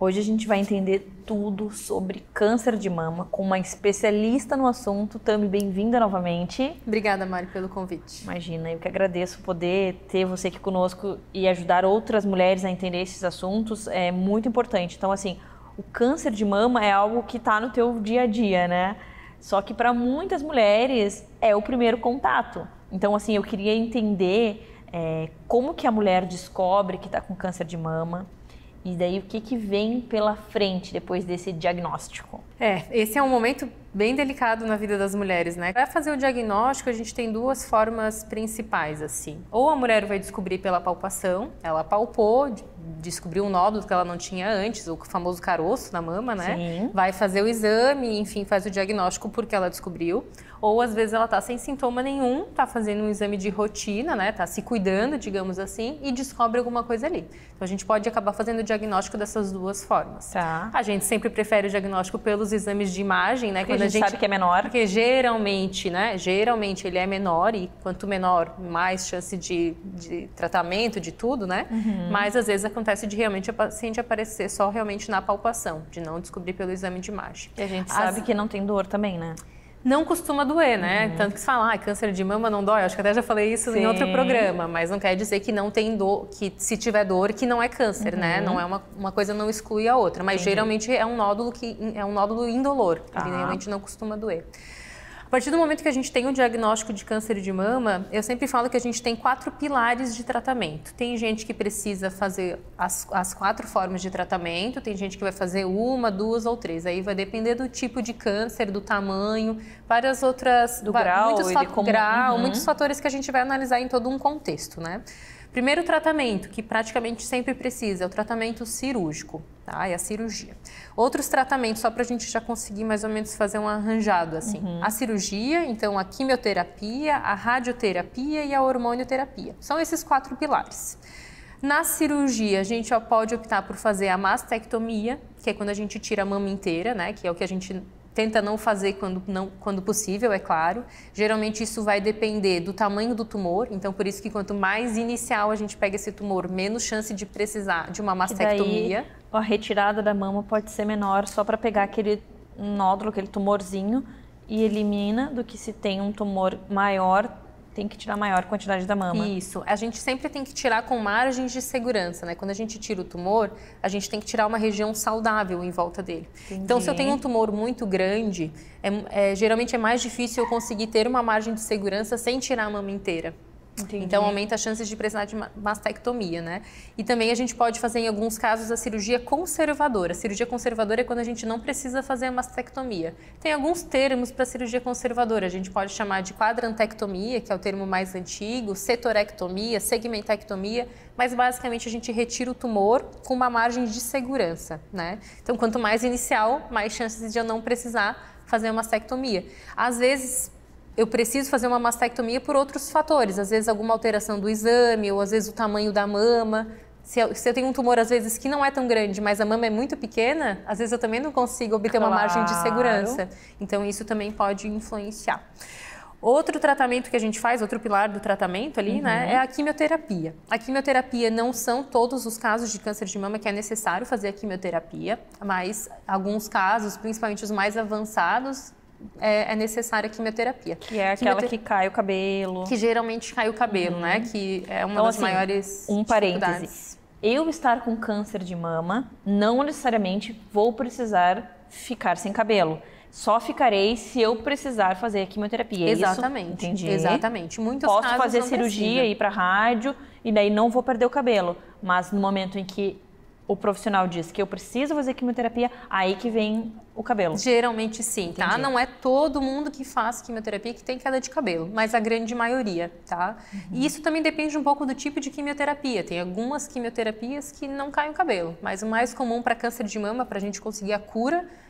[SPEAKER 1] Hoje a gente vai entender tudo sobre câncer de mama com uma especialista no assunto. Tami, bem-vinda novamente.
[SPEAKER 8] Obrigada, Mari, pelo convite.
[SPEAKER 1] Imagina, eu que agradeço poder ter você aqui conosco e ajudar outras mulheres a entender esses assuntos. É muito importante. Então, assim, o câncer de mama é algo que está no teu dia a dia, né? Só que para muitas mulheres é o primeiro contato. Então, assim, eu queria entender é, como que a mulher descobre que está com câncer de mama. E daí o que, que vem pela frente depois desse diagnóstico?
[SPEAKER 8] É, esse é um momento bem delicado na vida das mulheres, né? Para fazer o diagnóstico, a gente tem duas formas principais, assim. Ou a mulher vai descobrir pela palpação, ela palpou, descobriu um nódulo que ela não tinha antes, o famoso caroço na mama, né?
[SPEAKER 1] Sim.
[SPEAKER 8] Vai fazer o exame, enfim, faz o diagnóstico porque ela descobriu. Ou às vezes ela tá sem sintoma nenhum, tá fazendo um exame de rotina, né? Tá se cuidando, digamos assim, e descobre alguma coisa ali. Então a gente pode acabar fazendo o diagnóstico dessas duas formas.
[SPEAKER 1] Tá.
[SPEAKER 8] A gente sempre prefere o diagnóstico pelos exames de imagem, né?
[SPEAKER 1] Porque
[SPEAKER 8] Quando
[SPEAKER 1] a gente, a gente sabe que é menor.
[SPEAKER 8] Porque geralmente, né? Geralmente ele é menor e quanto menor, mais chance de, de tratamento, de tudo, né?
[SPEAKER 1] Uhum.
[SPEAKER 8] Mas às vezes acontece de realmente a paciente aparecer só realmente na palpação, de não descobrir pelo exame de imagem.
[SPEAKER 1] E a gente
[SPEAKER 8] As...
[SPEAKER 1] sabe que não tem dor também, né?
[SPEAKER 8] Não costuma doer, né? Uhum. Tanto que se fala, ah, câncer de mama não dói. Acho que até já falei isso Sim. em outro programa, mas não quer dizer que não tem dor, que se tiver dor, que não é câncer, uhum. né? Não é uma, uma coisa não exclui a outra, mas Entendi. geralmente é um nódulo que é um nódulo indolor, ah. ele realmente não costuma doer. A partir do momento que a gente tem o diagnóstico de câncer de mama, eu sempre falo que a gente tem quatro pilares de tratamento. Tem gente que precisa fazer as, as quatro formas de tratamento, tem gente que vai fazer uma, duas ou três. Aí vai depender do tipo de câncer, do tamanho, várias outras...
[SPEAKER 1] Do grau,
[SPEAKER 8] muitos
[SPEAKER 1] ele como...
[SPEAKER 8] grau
[SPEAKER 1] uhum.
[SPEAKER 8] muitos fatores que a gente vai analisar em todo um contexto, né? Primeiro tratamento, que praticamente sempre precisa, é o tratamento cirúrgico, tá? É a cirurgia. Outros tratamentos, só para a gente já conseguir mais ou menos fazer um arranjado, assim. Uhum. A cirurgia, então a quimioterapia, a radioterapia e a hormonioterapia. São esses quatro pilares. Na cirurgia, a gente pode optar por fazer a mastectomia, que é quando a gente tira a mama inteira, né? Que é o que a gente... tenta não fazer quando, não, quando possível, é claro. Geralmente isso vai depender do tamanho do tumor, então por isso que quanto mais inicial a gente pega esse tumor, menos chance de precisar de uma mastectomia.
[SPEAKER 1] Daí, a retirada da mama pode ser menor só para pegar aquele nódulo, aquele tumorzinho e elimina, do que se tem um tumor maior, tem que tirar a maior quantidade da mama.
[SPEAKER 8] Isso. A gente sempre tem que tirar com margens de segurança, né? Quando a gente tira o tumor, a gente tem que tirar uma região saudável em volta dele. Entendi. Então, se eu tenho um tumor muito grande, é, é, geralmente é mais difícil eu conseguir ter uma margem de segurança sem tirar a mama inteira. Entendi. Então, aumenta as chances de precisar de mastectomia, né? E também a gente pode fazer, em alguns casos, a cirurgia conservadora. A cirurgia conservadora é quando a gente não precisa fazer a mastectomia. Tem alguns termos para cirurgia conservadora. A gente pode chamar de quadrantectomia, que é o termo mais antigo, setorectomia, segmentectomia, mas basicamente a gente retira o tumor com uma margem de segurança, né? Então, quanto mais inicial, mais chances de eu não precisar fazer a mastectomia. Às vezes, eu preciso fazer uma mastectomia por outros fatores, às vezes alguma alteração do exame, ou às vezes o tamanho da mama. Se eu, se eu tenho um tumor, às vezes, que não é tão grande, mas a mama é muito pequena, às vezes eu também não consigo obter claro. uma margem de segurança. Então, isso também pode influenciar. Outro tratamento que a gente faz, outro pilar do tratamento ali, uhum. né, é a quimioterapia. A quimioterapia não são todos os casos de câncer de mama que é necessário fazer a quimioterapia, mas alguns casos, principalmente os mais avançados, É, é necessária a quimioterapia.
[SPEAKER 1] Que é aquela Quimioter... que cai o cabelo.
[SPEAKER 8] Que geralmente cai o cabelo, uhum. né? Que é uma
[SPEAKER 1] então,
[SPEAKER 8] das
[SPEAKER 1] assim,
[SPEAKER 8] maiores
[SPEAKER 1] um parêntese. Eu estar com câncer de mama, não necessariamente vou precisar ficar sem cabelo. Só ficarei se eu precisar fazer a quimioterapia.
[SPEAKER 8] Exatamente.
[SPEAKER 1] Isso? Entendi.
[SPEAKER 8] Exatamente. Muitos
[SPEAKER 1] Posso
[SPEAKER 8] casos
[SPEAKER 1] fazer
[SPEAKER 8] não
[SPEAKER 1] cirurgia,
[SPEAKER 8] precisa.
[SPEAKER 1] ir para rádio e daí não vou perder o cabelo. Mas no momento em que o profissional diz que eu preciso fazer quimioterapia, aí que vem o cabelo.
[SPEAKER 8] Geralmente sim,
[SPEAKER 1] Entendi.
[SPEAKER 8] tá? Não é todo mundo que faz quimioterapia que tem queda de cabelo, mas a grande maioria, tá? Uhum. E isso também depende um pouco do tipo de quimioterapia. Tem algumas quimioterapias que não caem o cabelo, mas o mais comum para câncer de mama, para a gente conseguir a cura,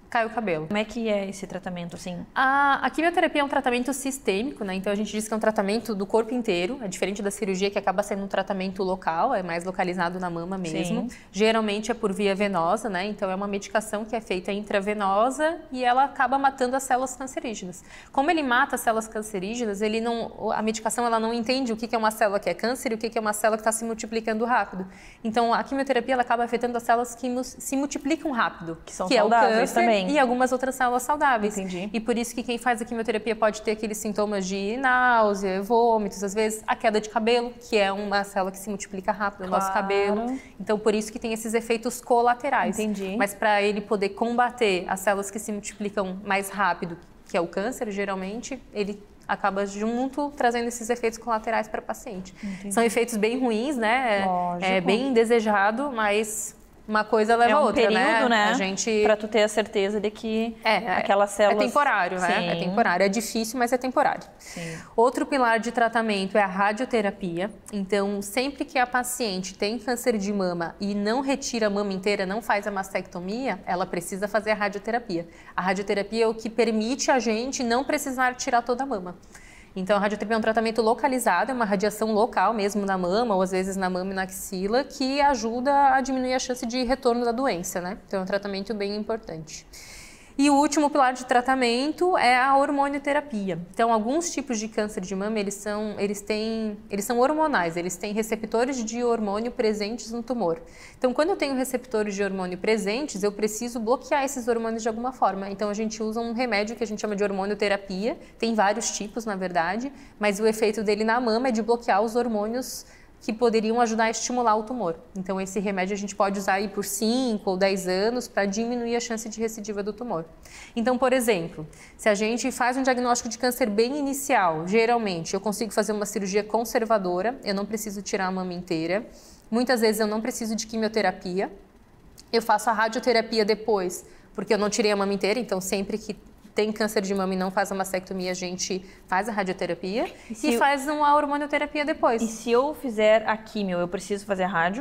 [SPEAKER 8] cai o cabelo.
[SPEAKER 1] Como é que é esse tratamento, assim?
[SPEAKER 8] A, a quimioterapia é um tratamento sistêmico, né? Então a gente diz que é um tratamento do corpo inteiro, é diferente da cirurgia que acaba sendo um tratamento local, é mais localizado na mama mesmo. Sim. Geralmente é por via venosa, né? Então é uma medicação que é feita intravenosa e ela acaba matando as células cancerígenas. Como ele mata as células cancerígenas, ele não, a medicação ela não entende o que é uma célula que é câncer e o que é uma célula que está se multiplicando rápido. Então a quimioterapia ela acaba afetando as células que se multiplicam rápido,
[SPEAKER 1] que são
[SPEAKER 8] que
[SPEAKER 1] saudáveis
[SPEAKER 8] é o câncer
[SPEAKER 1] também.
[SPEAKER 8] E algumas outras células saudáveis.
[SPEAKER 1] Entendi.
[SPEAKER 8] E por isso que quem faz a quimioterapia pode ter aqueles sintomas de náusea, vômitos, às vezes a queda de cabelo, que é uma célula que se multiplica rápido no
[SPEAKER 1] claro.
[SPEAKER 8] nosso cabelo. Então por isso que tem esses efeitos colaterais.
[SPEAKER 1] Entendi.
[SPEAKER 8] Mas para ele poder combater as células que se multiplicam mais rápido, que é o câncer, geralmente, ele acaba junto trazendo esses efeitos colaterais para o paciente. Entendi. São efeitos bem ruins, né?
[SPEAKER 1] Lógico.
[SPEAKER 8] É bem indesejado, mas uma coisa leva
[SPEAKER 1] é um
[SPEAKER 8] a outra,
[SPEAKER 1] período,
[SPEAKER 8] né?
[SPEAKER 1] né?
[SPEAKER 8] A gente...
[SPEAKER 1] Para tu ter a certeza de que
[SPEAKER 8] é,
[SPEAKER 1] aquelas células...
[SPEAKER 8] É temporário, né?
[SPEAKER 1] Sim.
[SPEAKER 8] É temporário. É difícil, mas é temporário.
[SPEAKER 1] Sim.
[SPEAKER 8] Outro pilar de tratamento é a radioterapia. Então, sempre que a paciente tem câncer de mama e não retira a mama inteira, não faz a mastectomia, ela precisa fazer a radioterapia. A radioterapia é o que permite a gente não precisar tirar toda a mama. Então, a radioterapia é um tratamento localizado, é uma radiação local mesmo na mama, ou às vezes na mama e na axila, que ajuda a diminuir a chance de retorno da doença, né? Então, é um tratamento bem importante. E o último pilar de tratamento é a hormonioterapia. Então, alguns tipos de câncer de mama, eles são, eles têm, eles são hormonais, eles têm receptores de hormônio presentes no tumor. Então, quando eu tenho receptores de hormônio presentes, eu preciso bloquear esses hormônios de alguma forma. Então, a gente usa um remédio que a gente chama de hormonioterapia, tem vários tipos, na verdade, mas o efeito dele na mama é de bloquear os hormônios que poderiam ajudar a estimular o tumor. Então, esse remédio a gente pode usar aí por cinco ou dez anos para diminuir a chance de recidiva do tumor. Então, por exemplo, se a gente faz um diagnóstico de câncer bem inicial, geralmente eu consigo fazer uma cirurgia conservadora, eu não preciso tirar a mama inteira. Muitas vezes eu não preciso de quimioterapia. Eu faço a radioterapia depois, porque eu não tirei a mama inteira, então sempre que tem câncer de mama e não faz a mastectomia, a gente faz a radioterapia e, e eu... faz uma hormonioterapia depois.
[SPEAKER 1] E se eu fizer a quimio, eu preciso fazer a rádio?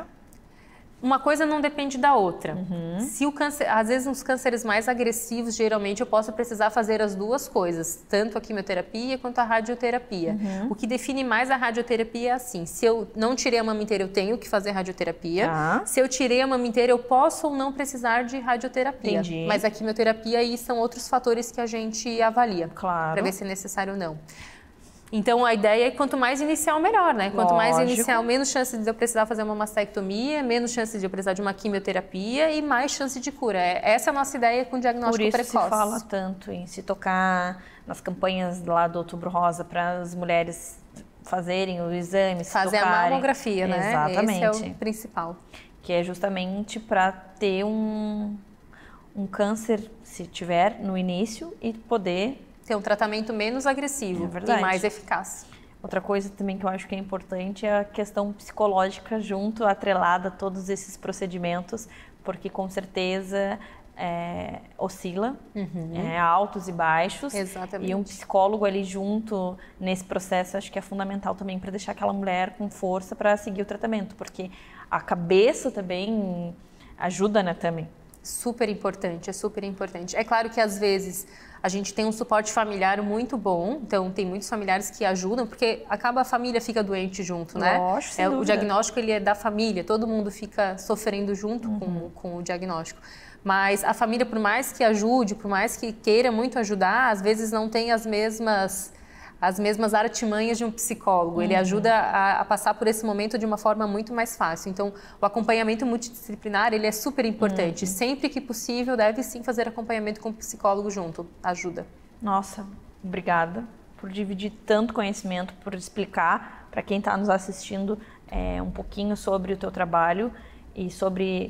[SPEAKER 8] Uma coisa não depende da outra.
[SPEAKER 1] Uhum.
[SPEAKER 8] Se o câncer, às vezes nos cânceres mais agressivos, geralmente eu posso precisar fazer as duas coisas, tanto a quimioterapia quanto a radioterapia. Uhum. O que define mais a radioterapia é assim, se eu não tirei a mama inteira, eu tenho que fazer radioterapia.
[SPEAKER 1] Ah.
[SPEAKER 8] Se eu tirei a mama inteira, eu posso ou não precisar de radioterapia.
[SPEAKER 1] Entendi.
[SPEAKER 8] Mas a quimioterapia aí são outros fatores que a gente avalia,
[SPEAKER 1] claro,
[SPEAKER 8] para ver se é necessário ou não. Então, a ideia é quanto mais inicial, melhor, né? Quanto mais
[SPEAKER 1] Lógico.
[SPEAKER 8] inicial, menos chance de eu precisar fazer uma mastectomia, menos chance de eu precisar de uma quimioterapia e mais chance de cura. Essa é a nossa ideia com o diagnóstico precoce.
[SPEAKER 1] Por isso se fala tanto em se tocar nas campanhas lá do Outubro Rosa para as mulheres fazerem o exame, se
[SPEAKER 8] fazer
[SPEAKER 1] tocarem.
[SPEAKER 8] a mamografia, né?
[SPEAKER 1] Exatamente.
[SPEAKER 8] Esse é o principal.
[SPEAKER 1] Que é justamente para ter um, um câncer, se tiver, no início e poder...
[SPEAKER 8] ter um tratamento menos agressivo
[SPEAKER 1] é
[SPEAKER 8] e mais eficaz.
[SPEAKER 1] Outra coisa também que eu acho que é importante é a questão psicológica junto, atrelada a todos esses procedimentos, porque com certeza é, oscila,
[SPEAKER 8] uhum.
[SPEAKER 1] é, altos e baixos.
[SPEAKER 8] Exatamente.
[SPEAKER 1] E um psicólogo ali junto nesse processo acho que é fundamental também para deixar aquela mulher com força para seguir o tratamento, porque a cabeça também ajuda, né, também.
[SPEAKER 8] Super importante, é super importante. É claro que às vezes a gente tem um suporte familiar muito bom, então tem muitos familiares que ajudam, porque acaba a família fica doente junto, né?
[SPEAKER 1] Lógico, sem
[SPEAKER 8] é,
[SPEAKER 1] dúvida.
[SPEAKER 8] O diagnóstico ele é da família, todo mundo fica sofrendo junto
[SPEAKER 1] uhum.
[SPEAKER 8] com, com o diagnóstico. Mas a família, por mais que ajude, por mais que queira muito ajudar, às vezes não tem as mesmas... as mesmas artimanhas de um psicólogo. Ele uhum. ajuda a, a passar por esse momento de uma forma muito mais fácil. Então, o acompanhamento multidisciplinar, ele é super importante. Uhum. Sempre que possível, deve sim fazer acompanhamento com o psicólogo junto. Ajuda.
[SPEAKER 1] Nossa, obrigada por dividir tanto conhecimento, por explicar para quem está nos assistindo é, um pouquinho sobre o teu trabalho e sobre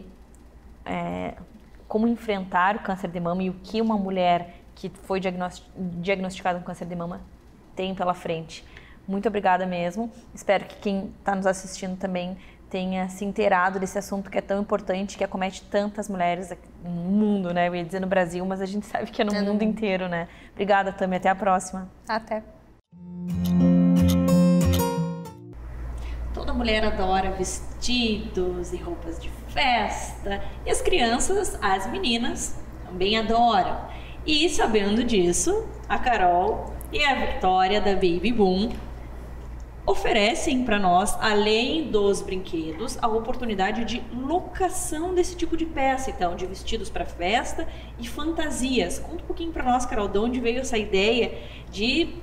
[SPEAKER 1] é, como enfrentar o câncer de mama e o que uma mulher que foi diagnosticada com câncer de mama tem pela frente. Muito obrigada mesmo. Espero que quem está nos assistindo também tenha se inteirado desse assunto que é tão importante, que acomete tantas mulheres no mundo, né? Eu ia dizer no Brasil, mas a gente sabe que é no é mundo no... inteiro, né? Obrigada, Tami. Até a próxima.
[SPEAKER 8] Até.
[SPEAKER 5] Toda mulher adora vestidos e roupas de festa. E as crianças, as meninas,
[SPEAKER 9] também adoram. E sabendo disso, a Carol e a Victoria da Baby Boom oferecem para nós, além dos brinquedos, a oportunidade de locação desse tipo de peça, então, de vestidos para festa e fantasias. Conta um pouquinho para nós, Carol, de onde veio essa ideia de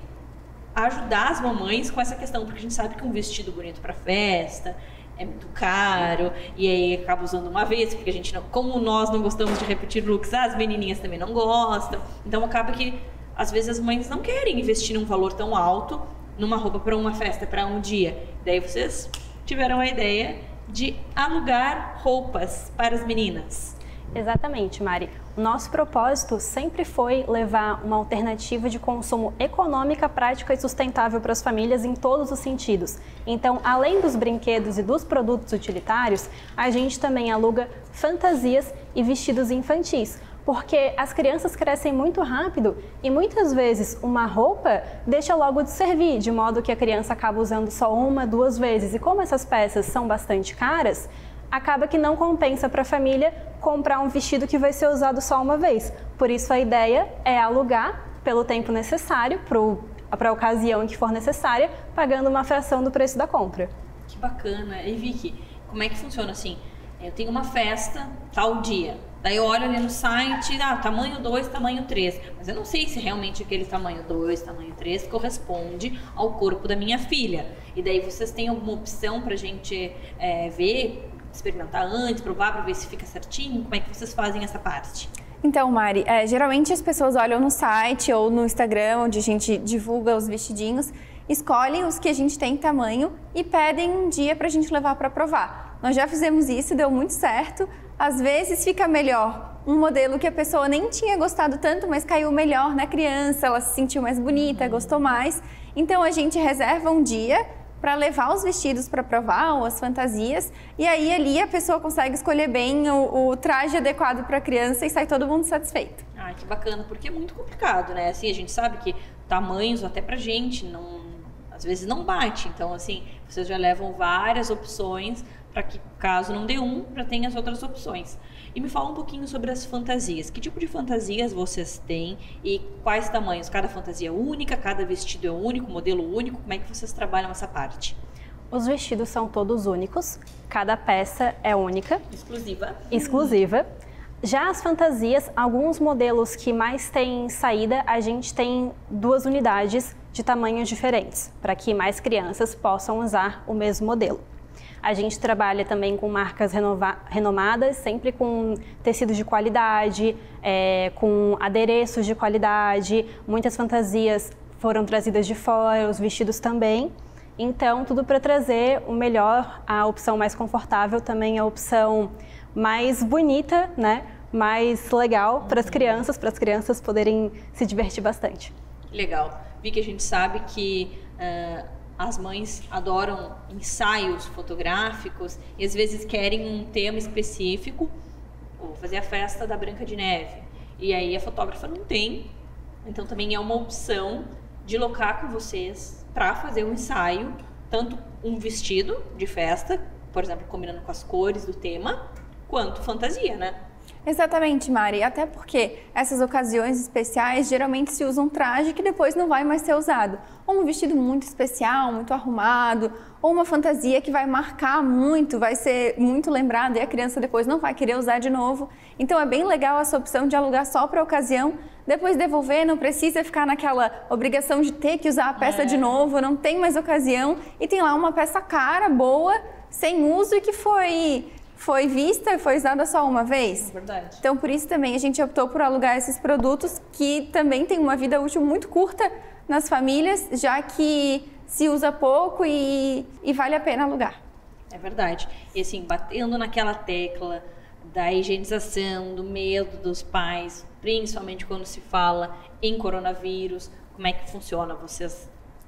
[SPEAKER 9] ajudar as mamães com essa questão, porque a gente sabe que um vestido bonito para festa é muito caro e aí acaba usando uma vez, porque a gente não, como nós não gostamos de repetir looks, as menininhas também não gostam, então acaba que às vezes as mães não querem investir num valor tão alto numa roupa para uma festa, para um dia. Daí vocês tiveram a ideia de alugar roupas para as meninas.
[SPEAKER 10] Exatamente, Mari. O nosso propósito sempre foi levar uma alternativa de consumo econômica, prática e sustentável para as famílias em todos os sentidos. Então, além dos brinquedos e dos produtos utilitários, a gente também aluga fantasias e vestidos infantis. Porque as crianças crescem muito rápido e muitas vezes uma roupa deixa logo de servir, de modo que a criança acaba usando só uma, duas vezes. E como essas peças são bastante caras, acaba que não compensa para a família comprar um vestido que vai ser usado só uma vez. Por isso a ideia é alugar pelo tempo necessário, para a ocasião em que for necessária, pagando uma fração do preço da compra.
[SPEAKER 9] Que bacana. E Vicky, como é que funciona assim? Eu tenho uma festa tal dia. Daí eu olho ali no site, ah, tamanho dois, tamanho três. Mas eu não sei se realmente aquele tamanho dois, tamanho três corresponde ao corpo da minha filha. E daí vocês têm alguma opção pra gente é, ver, experimentar antes, provar pra ver se fica certinho? Como é que vocês fazem essa parte?
[SPEAKER 11] Então, Mari, é, geralmente as pessoas olham no site ou no Instagram, onde a gente divulga os vestidinhos, escolhem os que a gente tem tamanho e pedem um dia pra gente levar pra provar. Nós já fizemos isso, deu muito certo. Às vezes fica melhor um modelo que a pessoa nem tinha gostado tanto, mas caiu melhor na criança, ela se sentiu mais bonita, gostou mais. Então a gente reserva um dia para levar os vestidos para provar, ou as fantasias, e aí ali a pessoa consegue escolher bem o, o traje adequado para a criança e sai todo mundo satisfeito.
[SPEAKER 9] Ah, que bacana, porque é muito complicado, né? Assim, a gente sabe que tamanhos até pra gente não, às vezes não bate, então assim, vocês já levam várias opções para que, caso não dê um, já tenha as outras opções. E me fala um pouquinho sobre as fantasias. Que tipo de fantasias vocês têm e quais tamanhos? Cada fantasia é única, cada vestido é único, modelo único? Como é que vocês trabalham essa parte?
[SPEAKER 10] Os vestidos são todos únicos, cada peça é única.
[SPEAKER 9] Exclusiva.
[SPEAKER 10] Exclusiva. Já as fantasias, alguns modelos que mais têm saída, a gente tem duas unidades de tamanhos diferentes, para que mais crianças possam usar o mesmo modelo. A gente trabalha também com marcas renomadas, sempre com tecidos de qualidade, é, com adereços de qualidade. Muitas fantasias foram trazidas de fora, os vestidos também. Então, tudo para trazer o melhor, a opção mais confortável, também a opção mais bonita, né? Mais legal para as crianças, para as crianças poderem se divertir bastante.
[SPEAKER 9] Legal. Vi que a gente sabe que uh, as mães adoram ensaios fotográficos e às vezes querem um tema específico, ou fazer a festa da Branca de Neve. E aí a fotógrafa não tem, então também é uma opção de locar com vocês para fazer um ensaio, tanto um vestido de festa, por exemplo, combinando com as cores do tema, quanto fantasia, né?
[SPEAKER 11] Exatamente, Mari, até porque essas ocasiões especiais geralmente se usa um traje que depois não vai mais ser usado. Ou um vestido muito especial, muito arrumado, ou uma fantasia que vai marcar muito, vai ser muito lembrada e a criança depois não vai querer usar de novo. Então é bem legal essa opção de alugar só para a ocasião, depois devolver, não precisa ficar naquela obrigação de ter que usar a peça é. de novo, não tem mais ocasião e tem lá uma peça cara, boa, sem uso e que foi... foi vista e foi usada só uma vez.
[SPEAKER 9] É verdade.
[SPEAKER 11] Então, por isso também a gente optou por alugar esses produtos que também têm uma vida útil muito curta nas famílias, já que se usa pouco e, e vale a pena alugar.
[SPEAKER 9] É verdade. E assim, batendo naquela tecla da higienização, do medo dos pais, principalmente quando se fala em coronavírus, como é que funciona? Vocês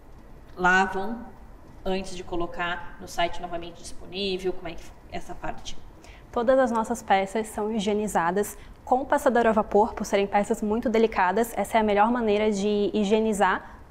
[SPEAKER 9] lavam antes de colocar no site novamente disponível? Como é que é essa parte?
[SPEAKER 10] Todas as nossas peças são higienizadas com passador a vapor, por serem peças muito delicadas. Essa é a melhor maneira de higienizar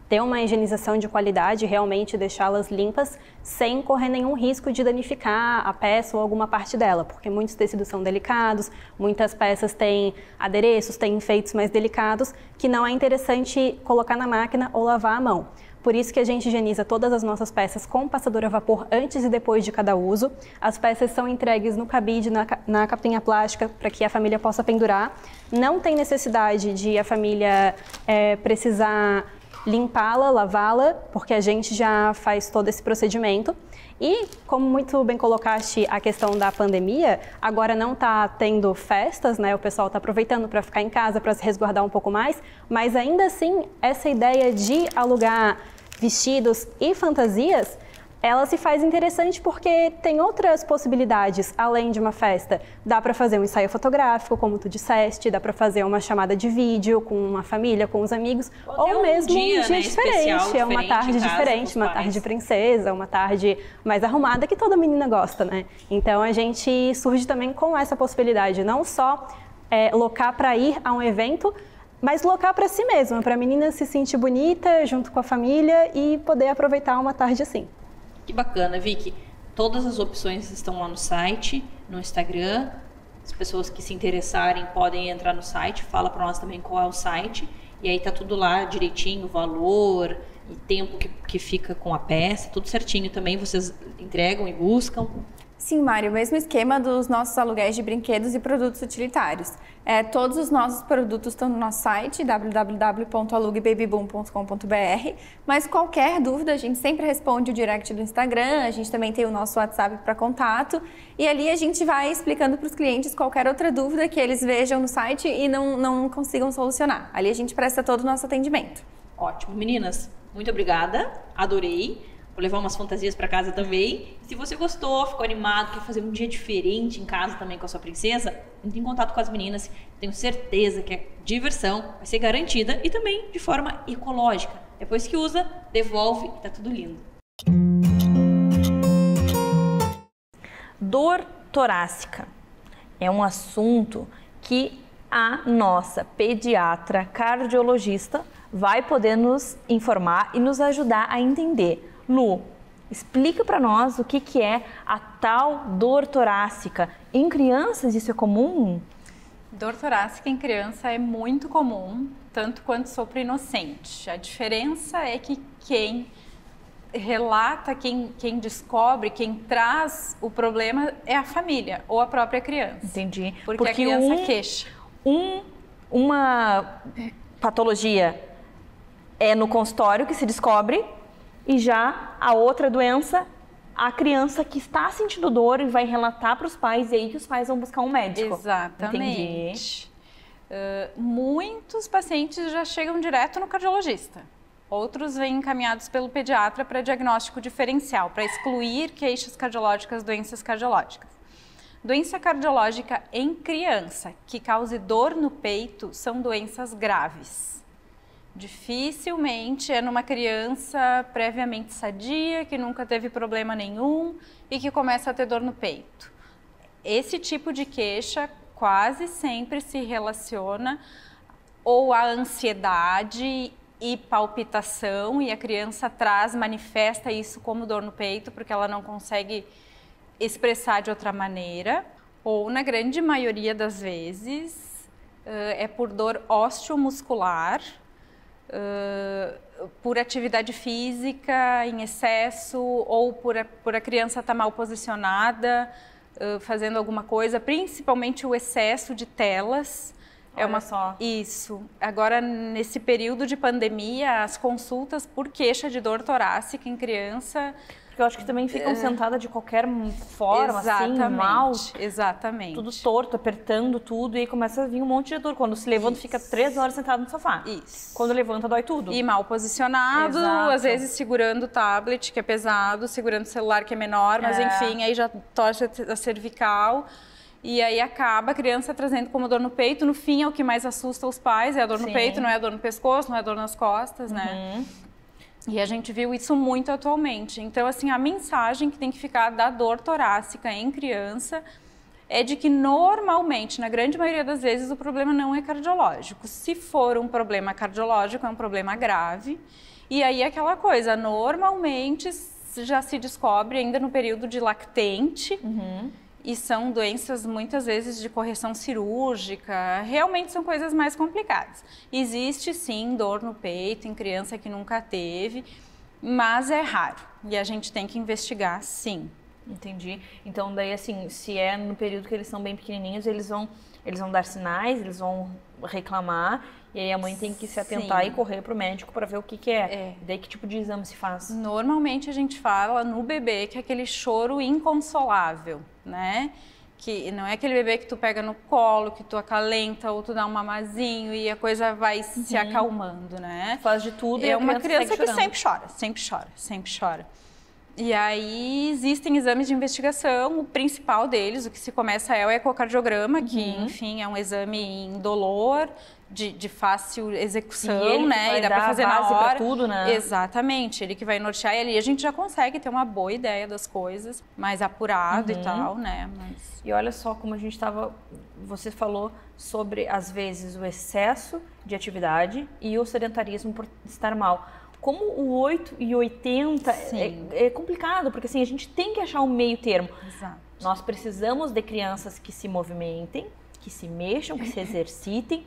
[SPEAKER 10] ter uma higienização de qualidade, realmente deixá-las limpas, sem correr nenhum risco de danificar a peça ou alguma parte dela, porque muitos tecidos são delicados, muitas peças têm adereços, têm enfeites mais delicados, que não é interessante colocar na máquina ou lavar à mão. Por isso que a gente higieniza todas as nossas peças com passador a vapor antes e depois de cada uso. As peças são entregues no cabide, na, na capinha plástica, para que a família possa pendurar. Não tem necessidade de a família é, precisar limpá-la, lavá-la, porque a gente já faz todo esse procedimento. E, como muito bem colocaste a questão da pandemia, agora não está tendo festas, né? O pessoal está aproveitando para ficar em casa, para se resguardar um pouco mais, mas ainda assim, essa ideia de alugar vestidos e fantasias, ela se faz interessante porque tem outras possibilidades além de uma festa. Dá para fazer um ensaio fotográfico, como tu disseste, dá para fazer uma chamada de vídeo com uma família, com os amigos, ou, ou
[SPEAKER 9] um
[SPEAKER 10] mesmo
[SPEAKER 9] dia,
[SPEAKER 10] um dia
[SPEAKER 9] né,
[SPEAKER 10] diferente, é uma tarde diferente, uma tarde de princesa, uma tarde mais arrumada, que toda menina gosta, né? Então a gente surge também com essa possibilidade, não só é, locar para ir a um evento, mas locar para si mesma, para a menina se sentir bonita junto com a família e poder aproveitar uma tarde assim.
[SPEAKER 9] Que bacana, Vicky. Todas as opções estão lá no site, no Instagram. As pessoas que se interessarem podem entrar no site, fala para nós também qual é o site. E aí tá tudo lá direitinho, valor e tempo que, que fica com a peça, tudo certinho também. Vocês entregam e buscam.
[SPEAKER 11] Sim, Mário, o mesmo esquema dos nossos aluguéis de brinquedos e produtos utilitários. É, todos os nossos produtos estão no nosso site, w w w ponto alugue baby boom ponto com ponto b r, mas qualquer dúvida a gente sempre responde o direct do Instagram, a gente também tem o nosso WhatsApp para contato, e ali a gente vai explicando para os clientes qualquer outra dúvida que eles vejam no site e não, não consigam solucionar. Ali a gente presta todo o nosso atendimento.
[SPEAKER 9] Ótimo. Meninas, muito obrigada, adorei. Vou levar umas fantasias para casa também. Se você gostou, ficou animado, quer fazer um dia diferente em casa também com a sua princesa, entre em contato com as meninas. Tenho certeza que a diversão vai ser garantida e também de forma ecológica. Depois que usa, devolve e tá tudo lindo.
[SPEAKER 1] Dor torácica é um assunto que a nossa pediatra cardiologista vai poder nos informar e nos ajudar a entender. Lu, explica para nós o que, que é a tal dor torácica. Em crianças isso é comum?
[SPEAKER 7] Dor torácica em criança é muito comum, tanto quanto sopro inocente. A diferença é que quem relata, quem, quem descobre, quem traz o problema é a família ou a própria criança.
[SPEAKER 1] Entendi.
[SPEAKER 7] Porque,
[SPEAKER 1] Porque
[SPEAKER 7] a criança
[SPEAKER 1] um,
[SPEAKER 7] queixa.
[SPEAKER 1] Um, uma patologia é no consultório que se descobre, e já a outra doença, a criança que está sentindo dor e vai relatar para os pais, e aí que os pais vão buscar um médico.
[SPEAKER 7] Exatamente. Uh, muitos pacientes já chegam direto no cardiologista. Outros vêm encaminhados pelo pediatra para diagnóstico diferencial, para excluir queixas cardiológicas, doenças cardiológicas. Doença cardiológica em criança que cause dor no peito são doenças graves. Dificilmente é numa criança previamente sadia, que nunca teve problema nenhum e que começa a ter dor no peito. Esse tipo de queixa quase sempre se relaciona ou à ansiedade e palpitação, e a criança traz, manifesta isso como dor no peito porque ela não consegue expressar de outra maneira, ou na grande maioria das vezes é por dor osteomuscular, Uh, por atividade física em excesso, ou por a, por a criança estar mal posicionada, uh, fazendo alguma coisa, principalmente o excesso de telas.
[SPEAKER 1] Olha
[SPEAKER 7] é uma
[SPEAKER 1] só.
[SPEAKER 7] Isso. Agora, nesse período de pandemia, as consultas por queixa de dor torácica em criança...
[SPEAKER 1] Porque eu acho que também ficam é. sentadas de qualquer forma,
[SPEAKER 7] exatamente,
[SPEAKER 1] assim, mal.
[SPEAKER 7] Exatamente.
[SPEAKER 1] Tudo torto, apertando tudo, e aí começa a vir um monte de dor. Quando se levanta, Isso. fica três horas sentado no sofá.
[SPEAKER 7] Isso.
[SPEAKER 1] Quando levanta, dói tudo.
[SPEAKER 7] E mal posicionado,
[SPEAKER 1] Exato.
[SPEAKER 7] Às vezes segurando o tablet, que é pesado, segurando o celular, que é menor, mas é. enfim, aí já torce a cervical. E aí acaba a criança trazendo como dor no peito. No fim, é o que mais assusta os pais, é a dor Sim. no peito, não é a dor no pescoço, não é a dor nas costas,
[SPEAKER 1] uhum.
[SPEAKER 7] né? E a gente viu isso muito atualmente. Então, assim, a mensagem que tem que ficar da dor torácica em criança é de que normalmente, na grande maioria das vezes, o problema não é cardiológico. Se for um problema cardiológico, é um problema grave. E aí aquela coisa, normalmente já se descobre ainda no período de lactente, uhum. e são doenças muitas vezes de correção cirúrgica, realmente são coisas mais complicadas. Existe sim dor no peito em criança que nunca teve, mas é raro e a gente tem que investigar sim.
[SPEAKER 5] Entendi. Então daí assim, se é no período que eles são bem pequenininhos, eles vão, eles vão dar sinais, eles vão reclamar, e aí a mãe tem que se atentar Sim. e correr para o médico para ver o que que é. é. Daí que tipo de exame se faz?
[SPEAKER 7] Normalmente a gente fala no bebê que é aquele choro inconsolável, né? Que não é aquele bebê que tu pega no colo, que tu acalenta ou tu dá um mamazinho e a coisa vai uhum. se acalmando, né?
[SPEAKER 5] Faz de tudo
[SPEAKER 7] é
[SPEAKER 5] e a
[SPEAKER 7] uma
[SPEAKER 5] criança,
[SPEAKER 7] criança que sempre chora, sempre chora, sempre chora. E aí existem exames de investigação, o principal deles, o que se começa é o ecocardiograma, uhum. que enfim é um exame indolor, de, de fácil execução,
[SPEAKER 5] e ele
[SPEAKER 7] né?
[SPEAKER 5] Vai
[SPEAKER 7] e dá
[SPEAKER 5] dar
[SPEAKER 7] para fazer
[SPEAKER 5] base
[SPEAKER 7] na hora.
[SPEAKER 5] Pra tudo, né?
[SPEAKER 7] Exatamente, ele que vai nortear e ali a gente já consegue ter uma boa ideia das coisas, mais apurado uhum. e tal, né? Mas...
[SPEAKER 5] E olha só como a gente estava, você falou sobre às vezes o excesso de atividade e o sedentarismo por estar mal. Como o oito e oitenta é, é complicado, porque assim, a gente tem que achar um meio termo.
[SPEAKER 7] Exato.
[SPEAKER 5] Nós precisamos de crianças que se movimentem, que se mexam, que se exercitem,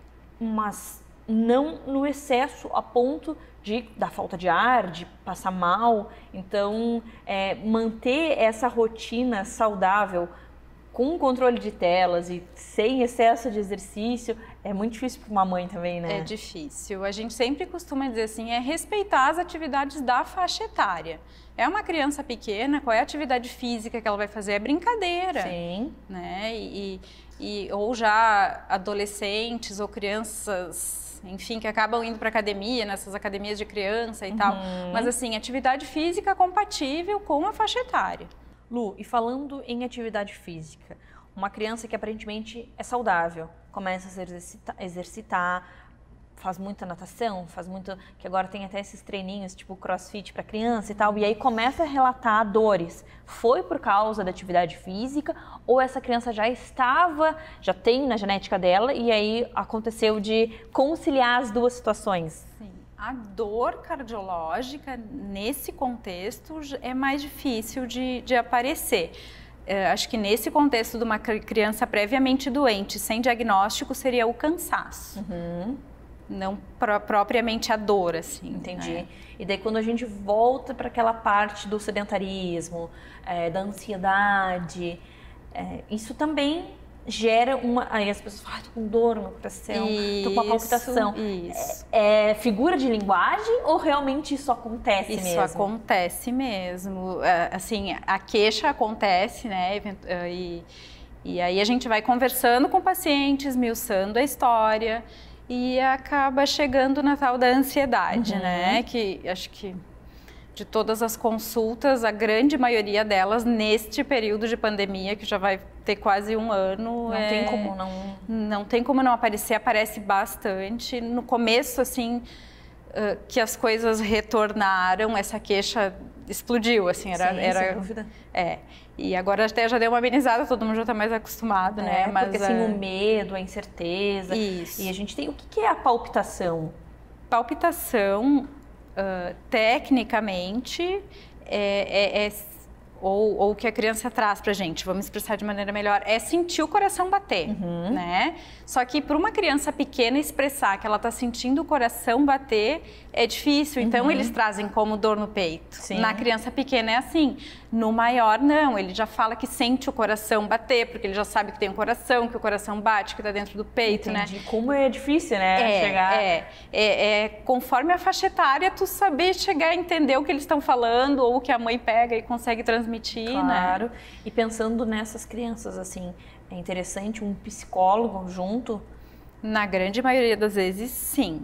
[SPEAKER 5] mas não no excesso a ponto de dar falta de ar, de passar mal. Então, é, manter essa rotina saudável com controle de telas e sem excesso de exercício é muito difícil para uma mãe também, né?
[SPEAKER 7] É difícil. A gente sempre costuma dizer assim, é respeitar as atividades da faixa etária. É uma criança pequena, qual é a atividade física que ela vai fazer? É brincadeira.
[SPEAKER 5] Sim.
[SPEAKER 7] Né? E, e, ou já adolescentes ou crianças, enfim, que acabam indo para academia, nessas academias de criança e uhum. tal. Mas assim, atividade física compatível com a faixa etária.
[SPEAKER 5] Lu, e falando em atividade física, uma criança que aparentemente é saudável, começa a se exercitar, exercitar, faz muita natação, faz muito, que agora tem até esses treininhos tipo crossfit para criança e tal, e aí começa a relatar dores. Foi por causa da atividade física ou essa criança já estava, já tem na genética dela e aí aconteceu de conciliar as duas situações?
[SPEAKER 7] Sim. A dor cardiológica, nesse contexto, é mais difícil de, de aparecer. É, acho que nesse contexto de uma criança previamente doente, sem diagnóstico, seria o cansaço.
[SPEAKER 5] Uhum.
[SPEAKER 7] Não pro, propriamente a dor, assim.
[SPEAKER 5] Entendi.
[SPEAKER 7] Né?
[SPEAKER 5] E daí quando a gente volta para aquela parte do sedentarismo, é, da ansiedade, é, isso também gera uma... Aí as pessoas falam, ah, tô com dor no coração, isso, tô com uma palpitação.
[SPEAKER 7] Isso.
[SPEAKER 5] É, é figura de linguagem ou realmente isso acontece
[SPEAKER 7] isso
[SPEAKER 5] mesmo?
[SPEAKER 7] Isso acontece mesmo. É, assim, a queixa acontece, né? E, e aí a gente vai conversando com o paciente, esmiuçando a história e acaba chegando na tal da ansiedade, uhum. né? Que acho que de todas as consultas, a grande maioria delas neste período de pandemia, que já vai ter quase um ano.
[SPEAKER 5] Não
[SPEAKER 7] é...
[SPEAKER 5] tem como não...
[SPEAKER 7] Não tem como não aparecer, aparece bastante. No começo, assim, uh, que as coisas retornaram, essa queixa explodiu, assim, era...
[SPEAKER 5] Sim,
[SPEAKER 7] era
[SPEAKER 5] sem dúvida.
[SPEAKER 7] É, e agora até já deu uma amenizada, todo mundo já está mais acostumado,
[SPEAKER 5] é,
[SPEAKER 7] né?
[SPEAKER 5] Mas, porque assim, uh... o medo, a incerteza...
[SPEAKER 7] Isso.
[SPEAKER 5] E a gente tem... O que é a palpitação?
[SPEAKER 7] Palpitação... Uh, tecnicamente, é, é, é, ou, ou o que a criança traz pra gente, vamos expressar de maneira melhor, é sentir o coração bater,
[SPEAKER 5] uhum.
[SPEAKER 7] né? Só que para uma criança pequena expressar que ela tá sentindo o coração bater é difícil, então uhum. eles trazem como dor no peito.
[SPEAKER 5] Sim.
[SPEAKER 7] Na criança pequena é assim, no maior não, ele já fala que sente o coração bater, porque ele já sabe que tem um coração, que o coração bate, que tá dentro do peito,
[SPEAKER 5] Entendi.
[SPEAKER 7] né?
[SPEAKER 5] Como é difícil, né?
[SPEAKER 7] É,
[SPEAKER 5] chegar...
[SPEAKER 7] é, é, é, conforme a faixa etária, tu saber chegar a entender o que eles estão falando ou o que a mãe pega e consegue transmitir,
[SPEAKER 5] claro.
[SPEAKER 7] Né?
[SPEAKER 5] E pensando nessas crianças, assim, é interessante um psicólogo junto?
[SPEAKER 7] Na grande maioria das vezes, sim.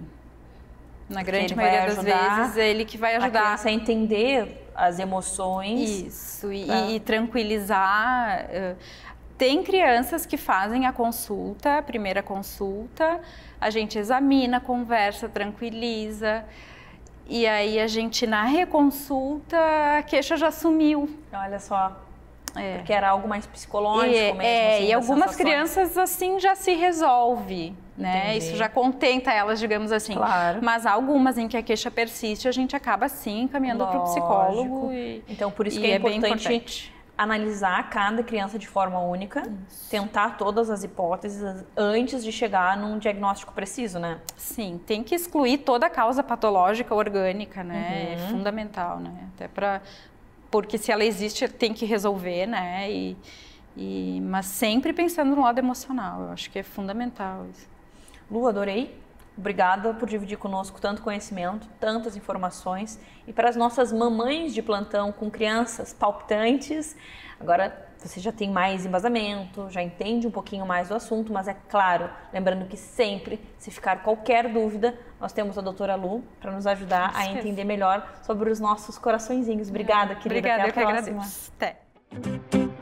[SPEAKER 7] Na grande maioria das vezes, ele que vai ajudar
[SPEAKER 5] a criança a entender as emoções.
[SPEAKER 7] Isso, e, pra... e tranquilizar. Tem crianças que fazem a consulta, a primeira consulta, a gente examina, conversa, tranquiliza, e aí a gente, na reconsulta, a queixa já sumiu.
[SPEAKER 5] Olha só.
[SPEAKER 12] É.
[SPEAKER 1] Porque era algo mais psicológico
[SPEAKER 12] e,
[SPEAKER 1] mesmo.
[SPEAKER 12] É,
[SPEAKER 1] assim,
[SPEAKER 12] e algumas
[SPEAKER 1] sensações.
[SPEAKER 12] crianças assim já se resolve, né?
[SPEAKER 1] Entendi.
[SPEAKER 12] Isso já contenta elas, digamos assim.
[SPEAKER 1] Claro.
[SPEAKER 12] Mas há algumas em que a queixa persiste, a gente acaba sim encaminhando para o psicólogo. E,
[SPEAKER 1] então, por isso
[SPEAKER 12] e
[SPEAKER 1] que é,
[SPEAKER 12] é
[SPEAKER 1] importante,
[SPEAKER 12] bem importante
[SPEAKER 1] analisar cada criança de forma única, isso. tentar todas as hipóteses antes de chegar num diagnóstico preciso, né?
[SPEAKER 12] Sim, tem que excluir toda a causa patológica orgânica, né?
[SPEAKER 1] Uhum.
[SPEAKER 12] É fundamental, né? Até para porque se ela existe, tem que resolver, né? E, e, mas sempre pensando no lado emocional, eu acho que é fundamental isso.
[SPEAKER 1] Lu, adorei. Obrigada por dividir conosco tanto conhecimento, tantas informações. E para as nossas mamães de plantão com crianças palpitantes, agora você já tem mais embasamento, já entende um pouquinho mais do assunto, mas é claro, lembrando que sempre, se ficar qualquer dúvida, nós temos a doutora Lu para nos ajudar a entender melhor sobre os nossos coraçõezinhos. Obrigada, querida.
[SPEAKER 12] Obrigada,
[SPEAKER 1] até a
[SPEAKER 12] eu
[SPEAKER 1] próxima.
[SPEAKER 12] que agradeço. Até.